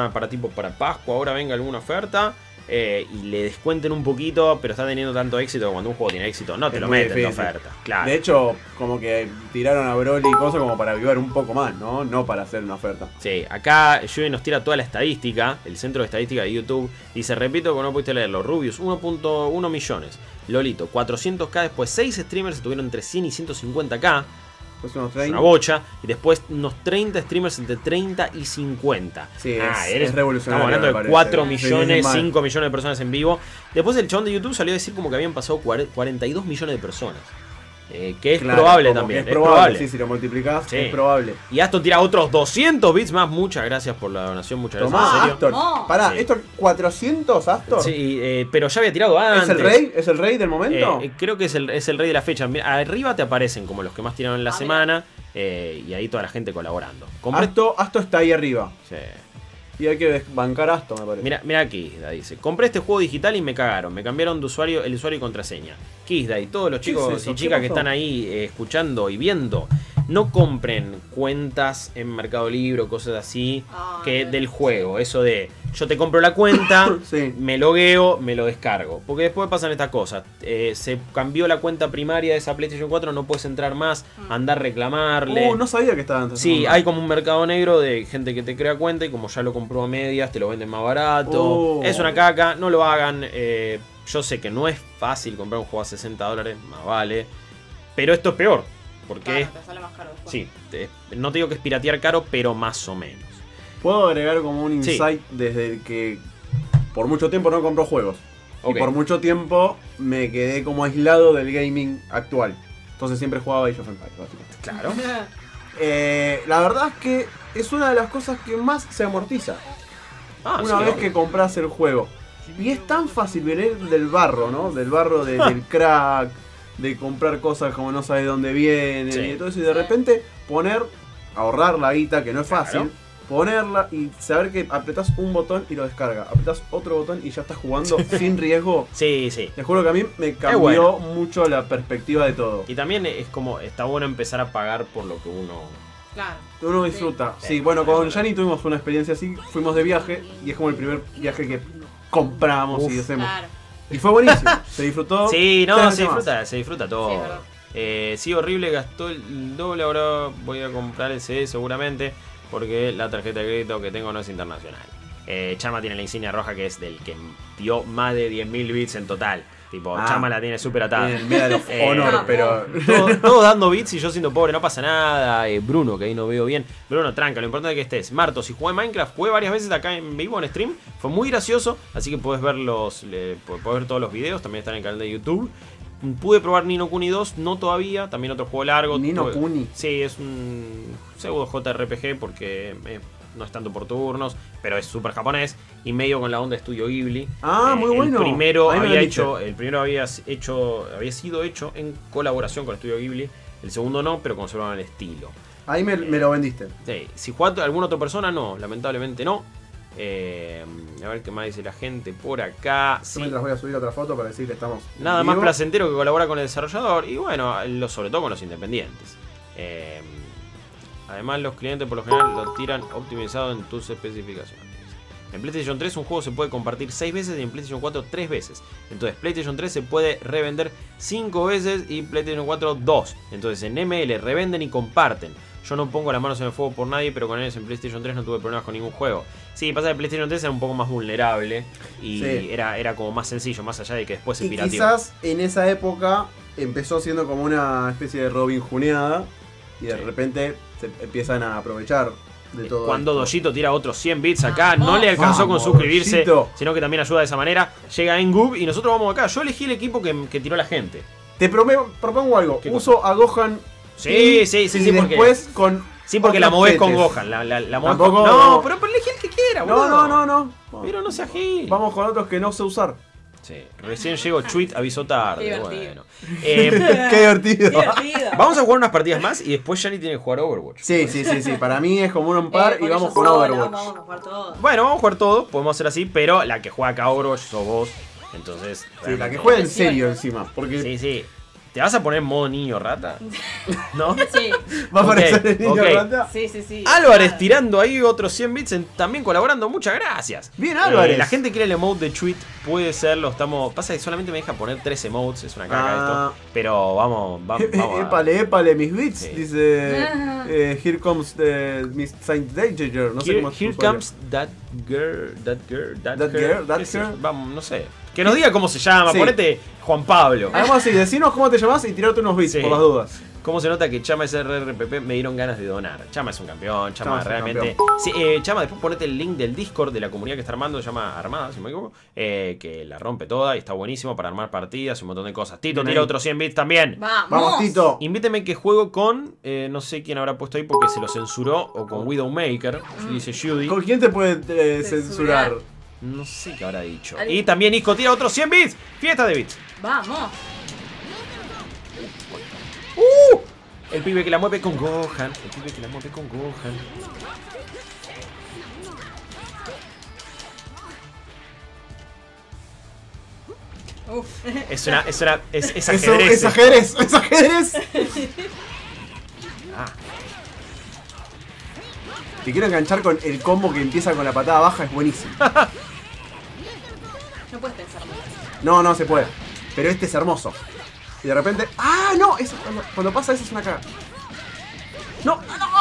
Pascua ahora venga alguna oferta. Y le descuenten un poquito, pero está teniendo tanto éxito que cuando un juego tiene éxito no te lo meten de oferta. Claro. De hecho, como que tiraron a Broly y cosas como para avivar un poco más, ¿no? No para hacer una oferta. Sí, acá Joey nos tira toda la estadística. El centro de estadística de YouTube dice, repito que no pudiste leerlo, Rubius 1.1 millones, Lolito 400k, después 6 streamers tuvieron entre 100 y 150k. Unos una bocha. Y después unos 30 streamers entre 30 y 50. Sí, es revolucionario. Estamos hablando de 4 millones, 5 millones de personas en vivo. Después el chabón de YouTube salió a decir como que habían pasado 42 millones de personas. Que es probable también. Es probable, sí, si lo multiplicás, sí. Es probable. Y Aston tira otros 200 bits más. Muchas gracias por la donación, muchas gracias. Tomá, en serio. Astor. No. Pará, Sí. ¿esto 400 Astor? Sí, pero ya había tirado antes. ¿Es el rey? ¿Es el rey del momento? Creo que es el rey de la fecha. Mira, arriba te aparecen como los que más tiraron en la semana. Y ahí toda la gente colaborando. Asto está ahí arriba. Sí. Y hay que bancar a Asto, me parece. Mira aquí, dice. Compré este juego digital y me cagaron. Me cambiaron de usuario, el usuario y contraseña. Kisda y todos los chicos es eso? y chicas ¿Qué que pasó? están ahí escuchando y viendo. No compren cuentas en Mercado Libre o cosas así del juego. Eso de yo te compro la cuenta, Sí. me logueo, me lo descargo. Porque después pasan estas cosas. Se cambió la cuenta primaria de esa PlayStation 4, no puedes entrar más, andar a reclamarle. No sabía que estaban en Sí, hay como un mercado negro de gente que te crea cuenta y como ya lo compró a medias, te lo venden más barato. Es una caca, no lo hagan. Yo sé que no es fácil comprar un juego a $60, más vale. Pero esto es peor. Porque te sale más caro después. sí, no te digo que es piratear caro, pero más o menos. Puedo agregar como un Sí. insight desde el que por mucho tiempo no compro juegos. Ok. Y por mucho tiempo me quedé como aislado del gaming actual. Entonces siempre jugaba Age of Empires, básicamente. Claro. La verdad es que es una de las cosas que más se amortiza. Una vez que compras el juego. Y es tan fácil venir del barro, ¿no? Del barro del crack, de comprar cosas como no sabes dónde vienen Sí. y todo eso. Y de repente ahorrar la guita, que no es fácil. Claro. Ponerla y saber que apretás un botón y lo descarga. Apretás otro botón y ya estás jugando sin riesgo. Sí. Te juro que a mí me cambió bueno. mucho la perspectiva de todo. Y también es como, está bueno empezar a pagar por lo que uno... Claro. Uno disfruta. Sí. Sí, bueno, con Yanni tuvimos una experiencia así. Fuimos de viaje y es como el primer viaje que compramos y hacemos. Claro. Y fue buenísimo. Se disfrutó. Sí, no, 3 se veces más. disfruta Sí, todo. es verdad. Sí, horrible, gastó el doble, ahora voy a comprar el CD seguramente, porque la tarjeta de crédito que tengo no es internacional. Chama tiene la insignia roja que es del que dio más de 10.000 bits en total. Tipo, Chama la tiene súper atada. El Medal of Honor, pero... Todos dando bits y yo siendo pobre, no pasa nada. Bruno, que ahí no veo bien. Bruno, tranca, lo importante es que estés. Marto, si jugué Minecraft, jugué varias veces acá en vivo, en stream. Fue muy gracioso, así que podés ver, podés ver todos los videos. También está en el canal de YouTube. Pude probar Ni no Kuni 2, no todavía. También otro juego largo. Ni no Kuni. Sí, es un pseudo JRPG porque no es tanto por turnos, pero es súper japonés y medio con la onda de Estudio Ghibli. Muy bueno. El primero había sido hecho en colaboración con Estudio Ghibli. El segundo no, pero conservaban el estilo. Ahí me lo vendiste. Sí. Si juega alguna otra persona, no, lamentablemente no. A ver qué más dice la gente por acá. Yo mientras voy a subir otra foto para decir que estamos nada más placentero que colabora con el desarrollador. Y bueno, sobre todo con los independientes. Además, los clientes por lo general lo tiran optimizado en tus especificaciones. En PlayStation 3 un juego se puede compartir 6 veces y en PlayStation 4 3 veces. Entonces PlayStation 3 se puede revender 5 veces y PlayStation 4 2. Entonces en ML revenden y comparten. Yo no pongo las manos en el fuego por nadie, pero con ellos en PlayStation 3 no tuve problemas con ningún juego. Sí, pasa que PlayStation 3 era un poco más vulnerable y sí, era como más sencillo, más allá de que después se pirateó. Quizás en esa época empezó siendo como una especie de Robin Jooneada y de repente se empiezan a aprovechar de todo. Cuando Dojito tira otros 100 bits acá, no le alcanzó con suscribirse, Dojito, sino que también ayuda de esa manera. Llega Engub y nosotros vamos acá. Yo elegí el equipo que tiró la gente. Te propongo algo. Uso a Gohan. Sí, después con... Sí, porque la movés con Gohan. La movés con... No, pero elegí el que quiera, boludo. No. Pero no sea gil. Vamos con otros que no sé usar. Sí, recién llegó Tweet, avisó tarde. Qué bueno. Qué divertido. Vamos a jugar unas partidas más y después Yanni tiene que jugar Overwatch. Sí. Para mí es como un par y vamos con Overwatch. Vamos a jugar todo. Bueno, vamos a jugar todo, podemos hacer así, pero la que juega acá Overwatch sos vos. Entonces. Sí, la que juega en serio encima. Porque... Sí. ¿Te vas a poner en modo niño rata? ¿No? Sí. ¿Va a aparecer el niño rata? Sí. Álvarez tirando ahí otros 100 bits, también colaborando. Muchas gracias. Bien, Álvarez. La gente quiere el emote de tweet, puede ser, pasa que solamente me deja poner 3 emotes, es una caga esto. Pero vamos Épale, mis bits, sí. Dice Here comes Miss Saint Danger. No sé cómo Here comes that girl. Vamos, no sé. Que nos diga cómo se llama, ponete Juan Pablo. Además, sí, decinos cómo te llamás y tirarte unos bits por las dudas. ¿Cómo se nota que Chama es RRPP? Me dieron ganas de donar. Chama es un campeón, Chama realmente... Sí, Chama, después ponete el link del Discord de la comunidad que está armando, se llama Armada, si no me equivoco, que la rompe toda y está buenísimo para armar partidas y un montón de cosas. Tito tira otros 100 bits también. ¡Vamos, Tito! Invíteme que juego con, no sé quién habrá puesto ahí porque se lo censuró, o con Widowmaker, dice Judy. ¿Con quién te puede censurar? No sé qué habrá dicho. Y también Isco tira otros 100 bits. Fiesta de bits. Vamos. El pibe que la mueve con Gohan. Es ajedrez. Es ajedrez. Te quiero enganchar con el combo que empieza con la patada baja, es buenísimo. No puedes pensar más. No se puede. Pero este es hermoso. Y de repente... ¡Ah, no! Eso, cuando pasa eso es una caga. ¡No!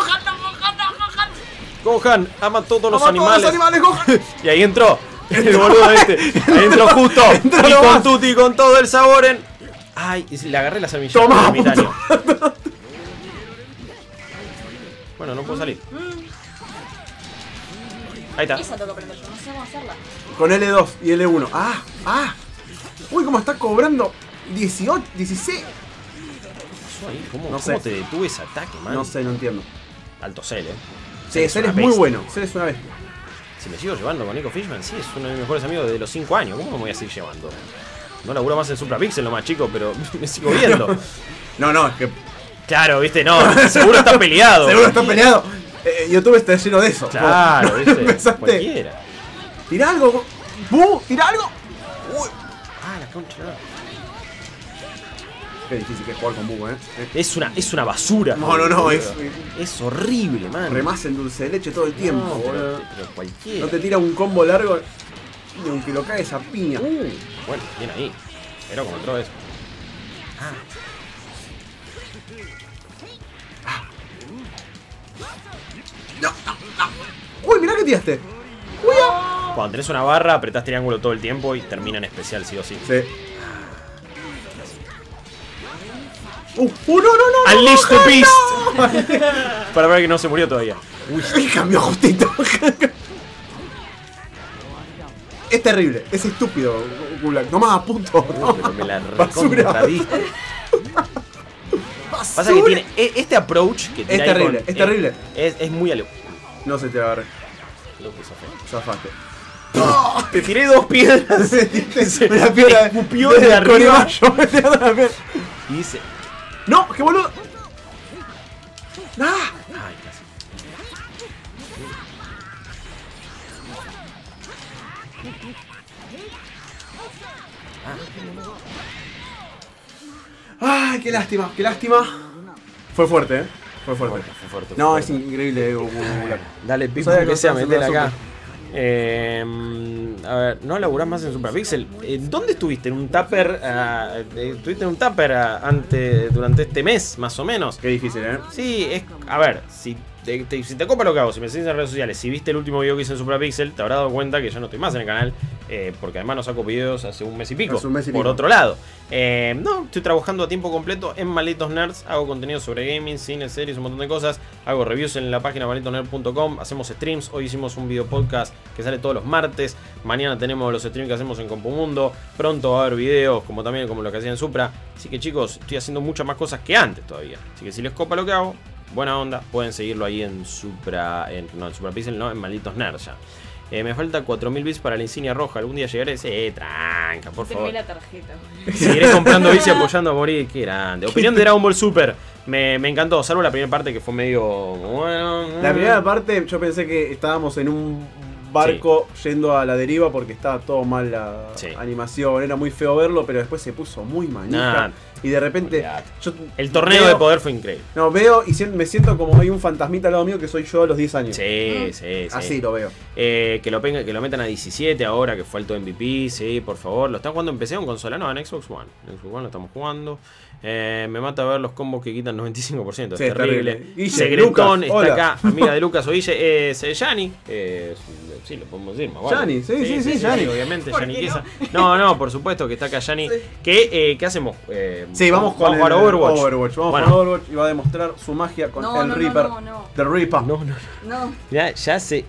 Gohan ama todos los animales. Gohan. Y ahí entró el boludo este. Ahí entró justo. Y con tutti y con todo el sabor en... Ay, y le agarré la semilla. Toma, Bueno, no puedo salir. Ahí está. Esa tengo que aprender yo, no sé cómo hacerla. Con L2 y L1. Uy, cómo está cobrando 18, 16. ¿Cómo te detuve ese ataque, man? No sé, no entiendo. Alto Cell, Sí, Cell es muy bueno. Cell es una bestia. Si me sigo llevando con Nico Fishman, sí, es uno de mis mejores amigos de los 5 años. ¿Cómo me voy a seguir llevando? No laburo más en Supra Pixel, lo más chico, pero me sigo viendo. No, es que... Claro, viste, no, seguro está peleado. YouTube está lleno de eso. Claro, viste, pensaste. cualquiera. Tira algo. Tira algo. Uy. La concha. Qué difícil que es jugar con Buu, Es una basura. No, es horrible, man. Remás en dulce de leche todo el tiempo, boludo. Pero cualquiera. No te tira un combo largo ni aunque lo caes a piña. Bueno, bien ahí. Pero como entró eso. No. Uy, mirá que tiraste. Uy, Cuando tenés una barra, apretás triángulo todo el tiempo y termina en especial, sí o sí. Sí. No. ¡Unleash the Beast! Para ver que no se murió todavía. Uy, cambió justito. Es terrible, es estúpido, Gulak. No más, puto. No. Pero me la Basura. recontradiste. Pasa que tiene este approach que tiene Es terrible, es terrible. Es muy aleo. No se te agarre. Creo que zafé. Zafaste. Te tiré 2 piedras. La piedra escupió desde arriba. Y dice. ¡No! ¡Qué boludo! ¡Ah! Ay, casi. ¡Ay, qué lástima! ¡Qué lástima! Fue fuerte, ¿eh? Fue fuerte. Fue fuerte. No, fue es fuerte. increíble, Gulak. Dale, Pipo, Sabía que que sea, ibas a metela hacer acá. A ver, no laburás más en Superpixel. ¿Dónde estuviste? ¿En un tupper? ¿Estuviste en un tupper durante este mes, más o menos? Qué difícil, ¿eh? Sí, a ver, si te copa lo que hago, si me seguís en redes sociales, si viste el último video que hice en Superpixel, te habrás dado cuenta que ya no estoy más en el canal, porque además no saco videos hace un mes y pico. Hace un mes y por pico. otro lado, no, estoy trabajando a tiempo completo en Malditos Nerds, hago contenido sobre gaming, cine, series, un montón de cosas, hago reviews en la página malditosnerd.com, hacemos streams, hoy hicimos un video podcast que sale todos los martes, mañana tenemos los streams que hacemos en Compumundo, pronto va a haber videos como también como lo que hacía en Supra, así que chicos, estoy haciendo muchas más cosas que antes todavía, así que si les copa lo que hago, buena onda, pueden seguirlo ahí en Superpixel, no, en Malditos Nerds ya. Me falta 4000 bits para la insignia roja. Algún día llegaré. Tranca, por favor. la tarjeta. Seguiré comprando bits y apoyando a morir. Qué grande. Opinión de Dragon Ball Super. Me encantó, salvo la primera parte que fue medio. Bueno. La primera parte yo pensé que estábamos en un barco yendo a la deriva porque estaba todo mal la animación. Era muy feo verlo, pero después se puso muy manija. Y de repente. El torneo de poder fue increíble. No, veo y me siento como hay un fantasmita al lado mío que soy yo a los 10 años. Sí. Así lo veo. Que lo metan a 17 ahora, que fue alto MVP, sí, por favor. ¿Lo están jugando en PC o en consola? No, en Xbox One. En Xbox One lo estamos jugando. Me mata ver los combos que quitan 95%. Es terrible. Secretón está acá, amiga de Lucas o Guille. Es Yanni. Sí, lo podemos decir más. Yanni, sí, Yanni. Obviamente, Yanni Kiesa. No, por supuesto que está acá Yanni. ¿Qué hacemos? Sí, vamos con Overwatch. Vamos con Overwatch y va a demostrar su magia con el Reaper. The Reaper. No. Ya está. Sí,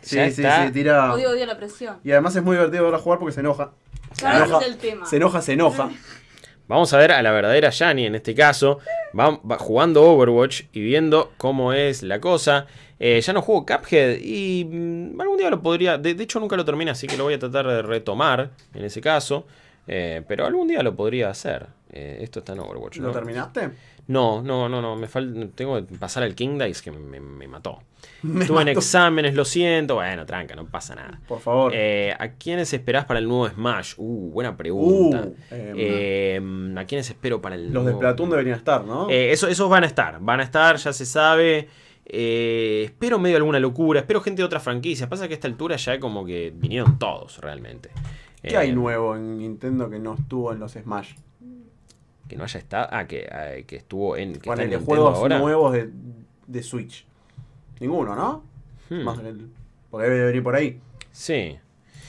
tira. Odio la presión. Y además es muy divertido verla jugar porque se enoja. Claro, ese es el tema. Se enoja. Vamos a ver a la verdadera Yanni en este caso. Va jugando Overwatch y viendo cómo es la cosa. Ya no juego Cuphead y algún día lo podría. De hecho, nunca lo terminé, así que lo voy a tratar de retomar en ese caso. Pero algún día lo podría hacer. Esto está en Overwatch. ¿Lo terminaste? No. Me falta. Tengo que pasar al King Dice que me mató. Estuve en exámenes, lo siento. Bueno, tranca, no pasa nada. Por favor. ¿A quiénes esperás para el nuevo Smash? Buena pregunta. ¿A quiénes espero para el Los de Splatoon deberían estar, ¿no? Esos van a estar, ya se sabe. Espero medio alguna locura. Espero gente de otras franquicias. Pasa que a esta altura ya como que vinieron todos realmente. ¿Qué hay nuevo en Nintendo que no estuvo en los Smash? Que no haya estado. Que estuvo en. Que bueno, está en de juegos ahora. nuevos de Switch. Ninguno, ¿no? Más porque debe venir por ahí. Sí.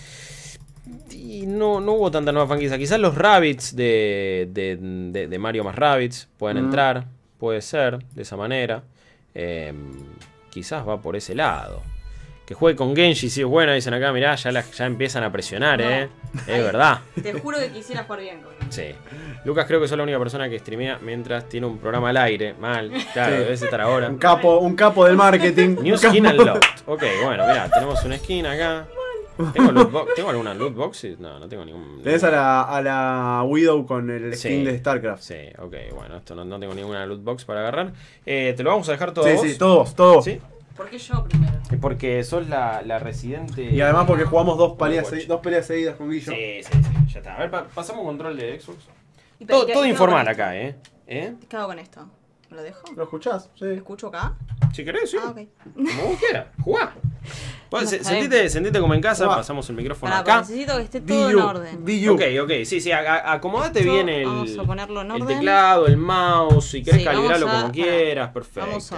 Y no hubo tanta nueva franquicia. Quizás los Rabbids de Mario más Rabbids pueden entrar. Puede ser, de esa manera. Quizás va por ese lado. Que juegue con Genji, si es buena, dicen acá, mirá, ya empiezan a presionar, No. Es verdad. Te juro que quisiera jugar bien con él. Sí. Lucas creo que soy la única persona que streamea mientras tiene un programa al aire. Mal, claro, Sí. debes estar ahora. Un capo del marketing. New skin unlocked. Ok, bueno, mirá, tenemos una skin acá. ¿Tengo alguna loot boxes? No tengo ningún. Tenés a la Widow con el skin de StarCraft. Sí, ok, bueno, esto no tengo ninguna loot box para agarrar. Te lo vamos a dejar todo a vos. Sí, todos. ¿Sí? ¿Por qué yo primero? Porque sos la residente. Y además porque jugamos dos Overwatch. peleas seguidas con Guillo. Sí, ya está. A ver, pasamos control de Xbox. ¿Y Todo qué hago informal con esto? acá, ¿Qué hago con esto? ¿Me lo dejo? ¿Lo escuchás? Sí. ¿Lo escucho acá? Si querés, sí. Ah, ok. Como vos quieras. Jugá. Bueno, No, está sentite como en casa. Jugá. Pasamos el micrófono Pará, acá. necesito que esté todo en orden. Ok, sí, acomodate Esto bien vamos a ponerlo en el orden. teclado, el mouse, si querés Sí, calibrarlo vamos a- como quieras, perfecto. Vamos a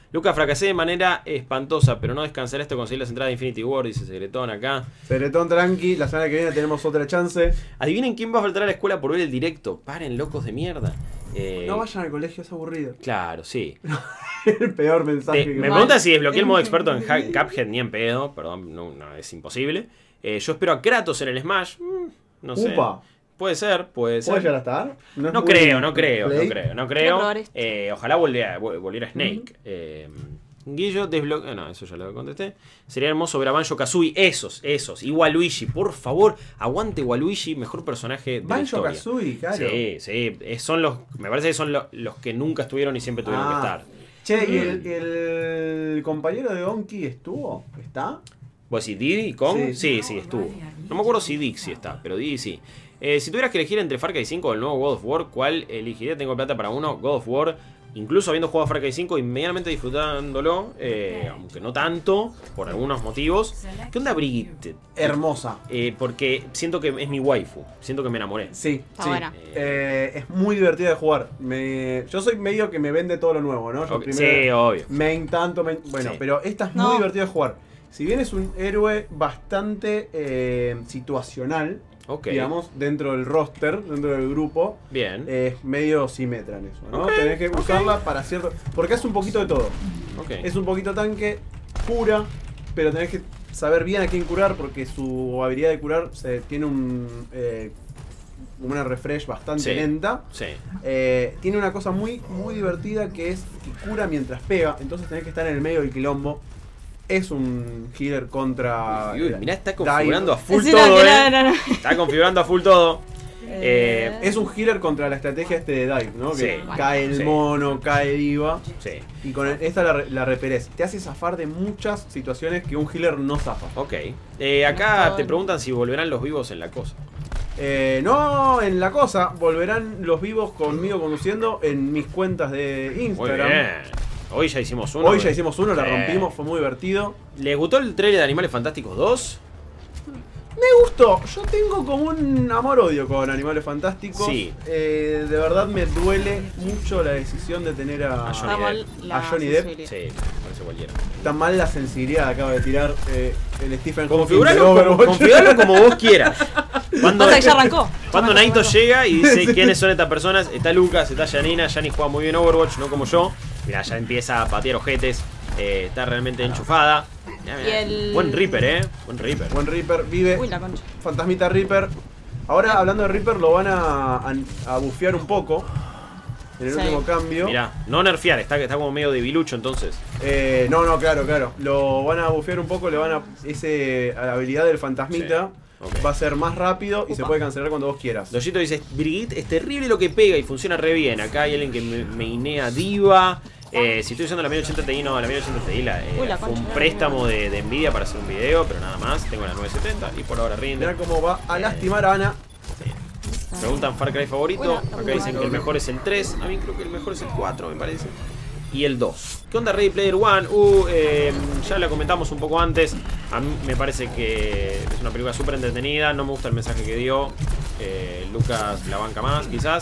Lucas, fracasé de manera espantosa, pero no descansaré esto conseguir las entradas de Infinity War, dice Secretón acá. Secretón tranqui, la semana que viene tenemos otra chance. Adivinen quién va a faltar a la escuela por ver el directo. Paren, locos de mierda. No vayan al colegio, es aburrido. Claro, sí. El peor mensaje que Me preguntan si desbloqueé el modo experto en Cuphead, ni en pedo. Perdón, no, es imposible. Yo espero a Kratos en el Smash. No sé. Upa. Puede ser. ¿Puede llegar a estar? No creo. Ojalá volviera Snake. Guillo desbloquea. No, eso ya lo contesté. Sería hermoso ver a Banjo-Kazooie. Esos. Y Waluigi, por favor. Aguante Waluigi, mejor personaje de la historia. Banjo-Kazooie, claro. Sí. Me parece que son los que nunca estuvieron y siempre tuvieron que estar. Che, ¿y el compañero de Donkey estuvo? ¿Está? ¿Vos decís Diddy? ¿Kong? Sí. Sí, estuvo. No me acuerdo si Dixie está, pero Diddy sí. Si tuvieras que elegir entre Far Cry 5 o el nuevo God of War, ¿cuál elegiría? Tengo plata para uno, God of War. Incluso habiendo jugado Far Cry 5 y medianamente disfrutándolo, aunque no tanto, por algunos motivos. ¿Qué onda Brigitte? Hermosa. Porque siento que es mi waifu, siento que me enamoré. Sí. Buena. Es muy divertida de jugar. Yo soy medio que me vende todo lo nuevo, ¿no? Yo Sí, obvio. Bueno, Sí. pero esta es muy divertida de jugar. Si bien es un héroe bastante situacional, digamos, dentro del roster, dentro del grupo, Bien. es medio simetra en eso, ¿no? Tenés que usarla para cierto... Porque hace un poquito de todo. Es un poquito tanque, cura, pero tenés que saber bien a quién curar porque su habilidad de curar tiene una refresh bastante lenta. Sí. Tiene una cosa muy divertida que es que cura mientras pega, entonces tenés que estar en el medio del quilombo. Es un healer contra... Uy, mirá, está configurando Dive. a full Sí, todo, no. Está configurando a full todo. Es un healer contra la estrategia de dive, ¿no? Que cae el mono, cae diva. Sí. Y con esta la reperés. Te hace zafar de muchas situaciones que un healer no zafa. Ok. Acá te preguntan si volverán los vivos en la cosa. No, en la cosa. Volverán los vivos conmigo conduciendo en mis cuentas de Instagram. Muy bien. Hoy ya hicimos uno. La rompimos, fue muy divertido. ¿Les gustó el trailer de Animales Fantásticos 2? Me gustó. Yo tengo como un amor-odio con Animales Fantásticos. Sí. De verdad me duele mucho la decisión de tener a Johnny Depp. Sí, parece cualquiera. Está mal la sensibilidad que acaba de tirar el Stephen Hawking. Configuralo como vos quieras. Pasa que ya arrancó. Cuando Naito llega y dice quiénes son estas personas, está Lucas, está Janina. Janine juega muy bien Overwatch, no como yo. Mirá, ya empieza a patear ojetes. Está realmente enchufada. Mirá. Buen Reaper, Buen Reaper. Vive. Uy, la concha. Fantasmita Reaper. Ahora, hablando de Reaper, lo van a bufear un poco. En el último cambio. Mirá, no nerfear, está como medio debilucho entonces. No, claro. Lo van a bufear un poco, le van a. La habilidad del fantasmita va a ser más rápido y se puede cancelar cuando vos quieras. Doyito dice, Brigitte es terrible lo que pega y funciona re bien. Acá hay alguien que me inea diva. Si estoy usando la 1080 Ti, no, la 1080 Ti fue un préstamo de Nvidia para hacer un video, pero nada más. Tengo la 970 y por ahora rinde. Mirá cómo va a lastimar a Ana. Preguntan Far Cry favorito. Acá dicen que el mejor es el 3. A mí creo que el mejor es el 4, me parece. Y el 2. ¿Qué onda Ready Player One? Ya la comentamos un poco antes. A mí me parece que es una película súper entretenida. No me gusta el mensaje que dio. Lucas la banca más, quizás.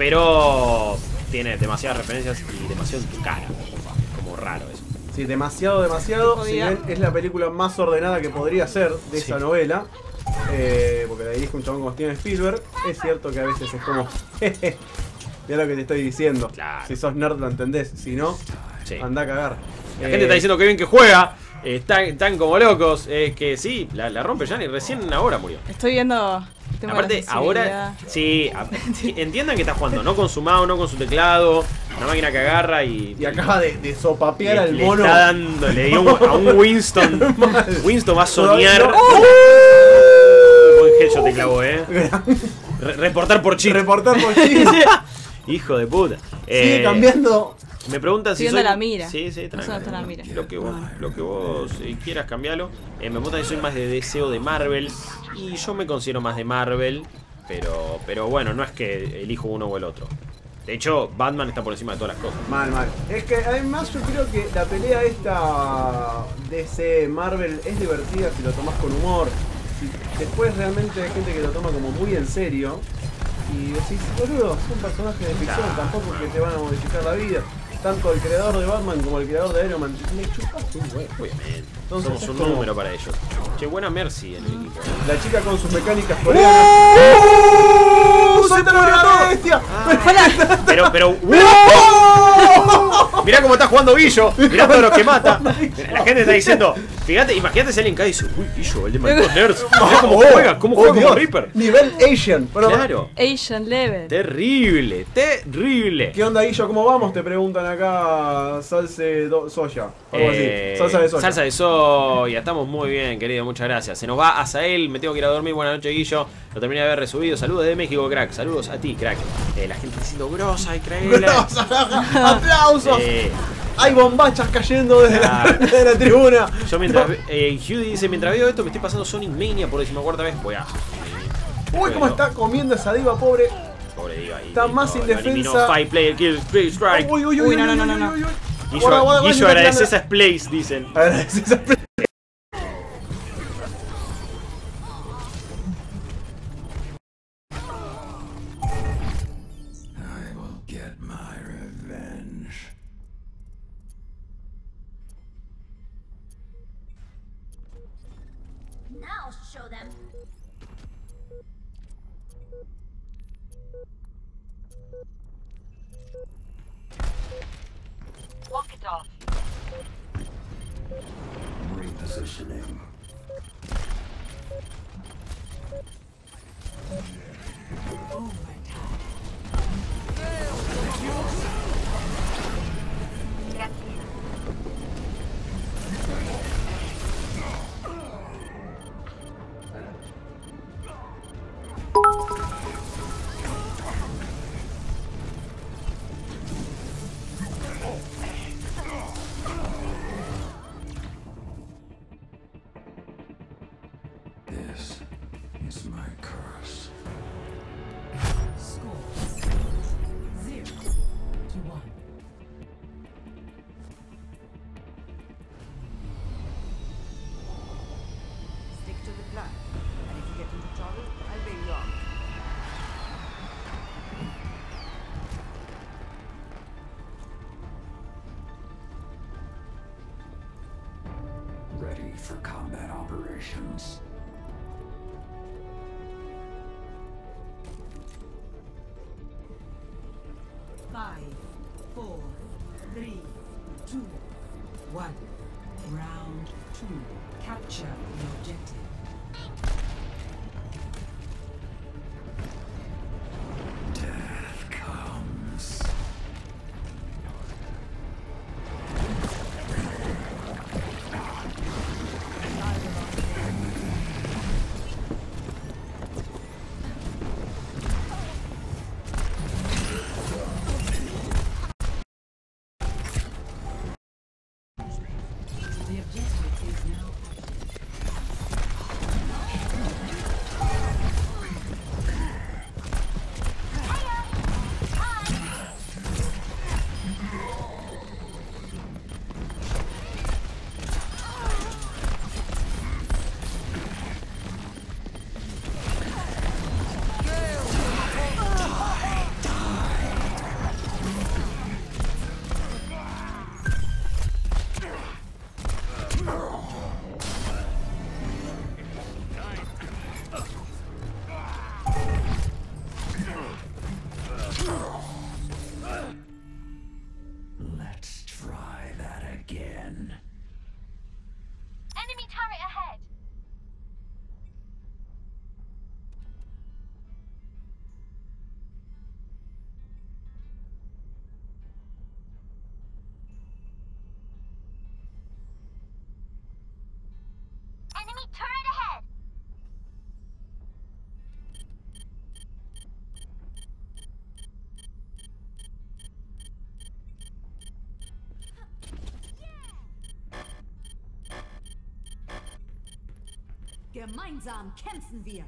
Pero tiene demasiadas referencias y demasiado en tu cara. Es como raro eso. Sí, demasiado. Si bien es la película más ordenada que podría ser de esa novela. Porque la dirige un chabón como Steven Spielberg. Es cierto que a veces es como... Mira lo que te estoy diciendo. Claro. Si sos nerd lo entendés. Si no, andá a cagar. La gente está diciendo que bien que juega. Están como locos. Es que sí, la rompe ya y recién ahora murió. Estoy viendo... Aparte, ahora, entiendan que está jugando, no con su mouse, no con su teclado, una máquina que agarra y acaba de sopapear al mono. Le dio a un Winston. Winston va a soñar. No. Buen headshot te clavó, Reportar por chip. Hijo de puta. Sigue cambiando. Me preguntan si soy... la mira. Sí, tranquilo. La mira. Lo que vos quieras, cambialo. Me preguntan si soy más de DC o de Marvel. Y yo me considero más de Marvel. Pero bueno, no es que elijo uno o el otro. De hecho, Batman está por encima de todas las cosas. Mal. Es que además yo creo que la pelea esta DC Marvel es divertida si lo tomás con humor. Después realmente hay gente que lo toma como muy en serio. Y decís, boludo, son personajes de ficción, tampoco que te van a modificar la vida. tanto el creador de Batman como el creador de Iron Man. Me chupaste un huevo. Obviamente. Entonces, Somos es un como- número para ellos. Che, buena Mercy en el equipo. La chica con sus mecánicas coreanas. ¡Se te murió la bestia! Pero. Mirá cómo está jugando Guillo. Mirá todo lo que mata. La gente está diciendo. Fíjate, imagínate si alguien cae y dice, uy, Guillo, el de Malcolm Nerds. Mirá cómo juega, cómo juega como Dios. Reaper. Nivel Asian. Pero, Claro. Asian level. Terrible, terrible. ¿qué onda, Guillo? ¿Cómo vamos? Te preguntan acá. Soya. Algo así. Salsa de soya. Salsa de soya. Estamos muy bien, querido. Muchas gracias. Se nos va Azael. Me tengo que ir a dormir. Buenas noches, Guillo. Lo terminé de haber resubido. Saludos de México, crack. Saludos a ti, crack. La gente diciendo grosa, increíble. ¡Aplausos! Hay bombachas cayendo desde la tribuna. Yo mientras. Hugh dice: mientras veo esto, me estoy pasando Sonic Mania por 14ª vez. Voy a. Uy, cómo está comiendo esa diva, pobre. Pobre diva ahí. Está más indefensa. 5 player kill, strike. Uy, uy, uy, Uy, no, uy, no, uy, no, uy, no. uy, uy. Guillo agradece esas plays, dicen. Agradece esa play. Now show them. Walk it off. Repositioning. This is my curse. Score 0-1. Stick to the plan, and if you get into trouble, I'll bail you out. Ready for combat operations. Five, 4, 3, 2, 1. Round 2. Capture the objective. Death comes. The objective is now active. Let's try that again. Enemy turret ahead. Enemy turret ahead. Gemeinsam kämpfen wir.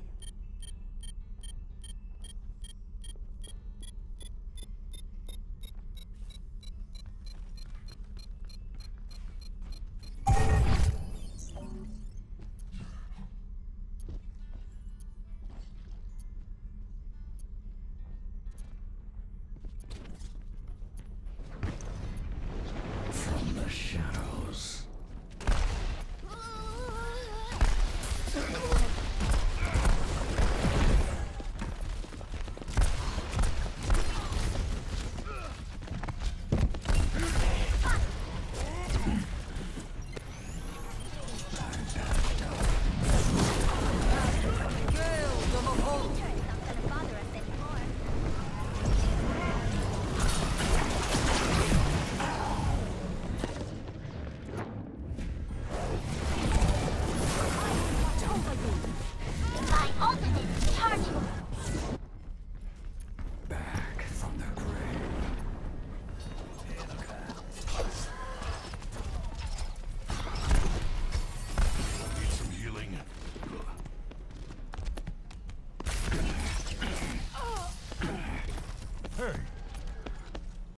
hurt.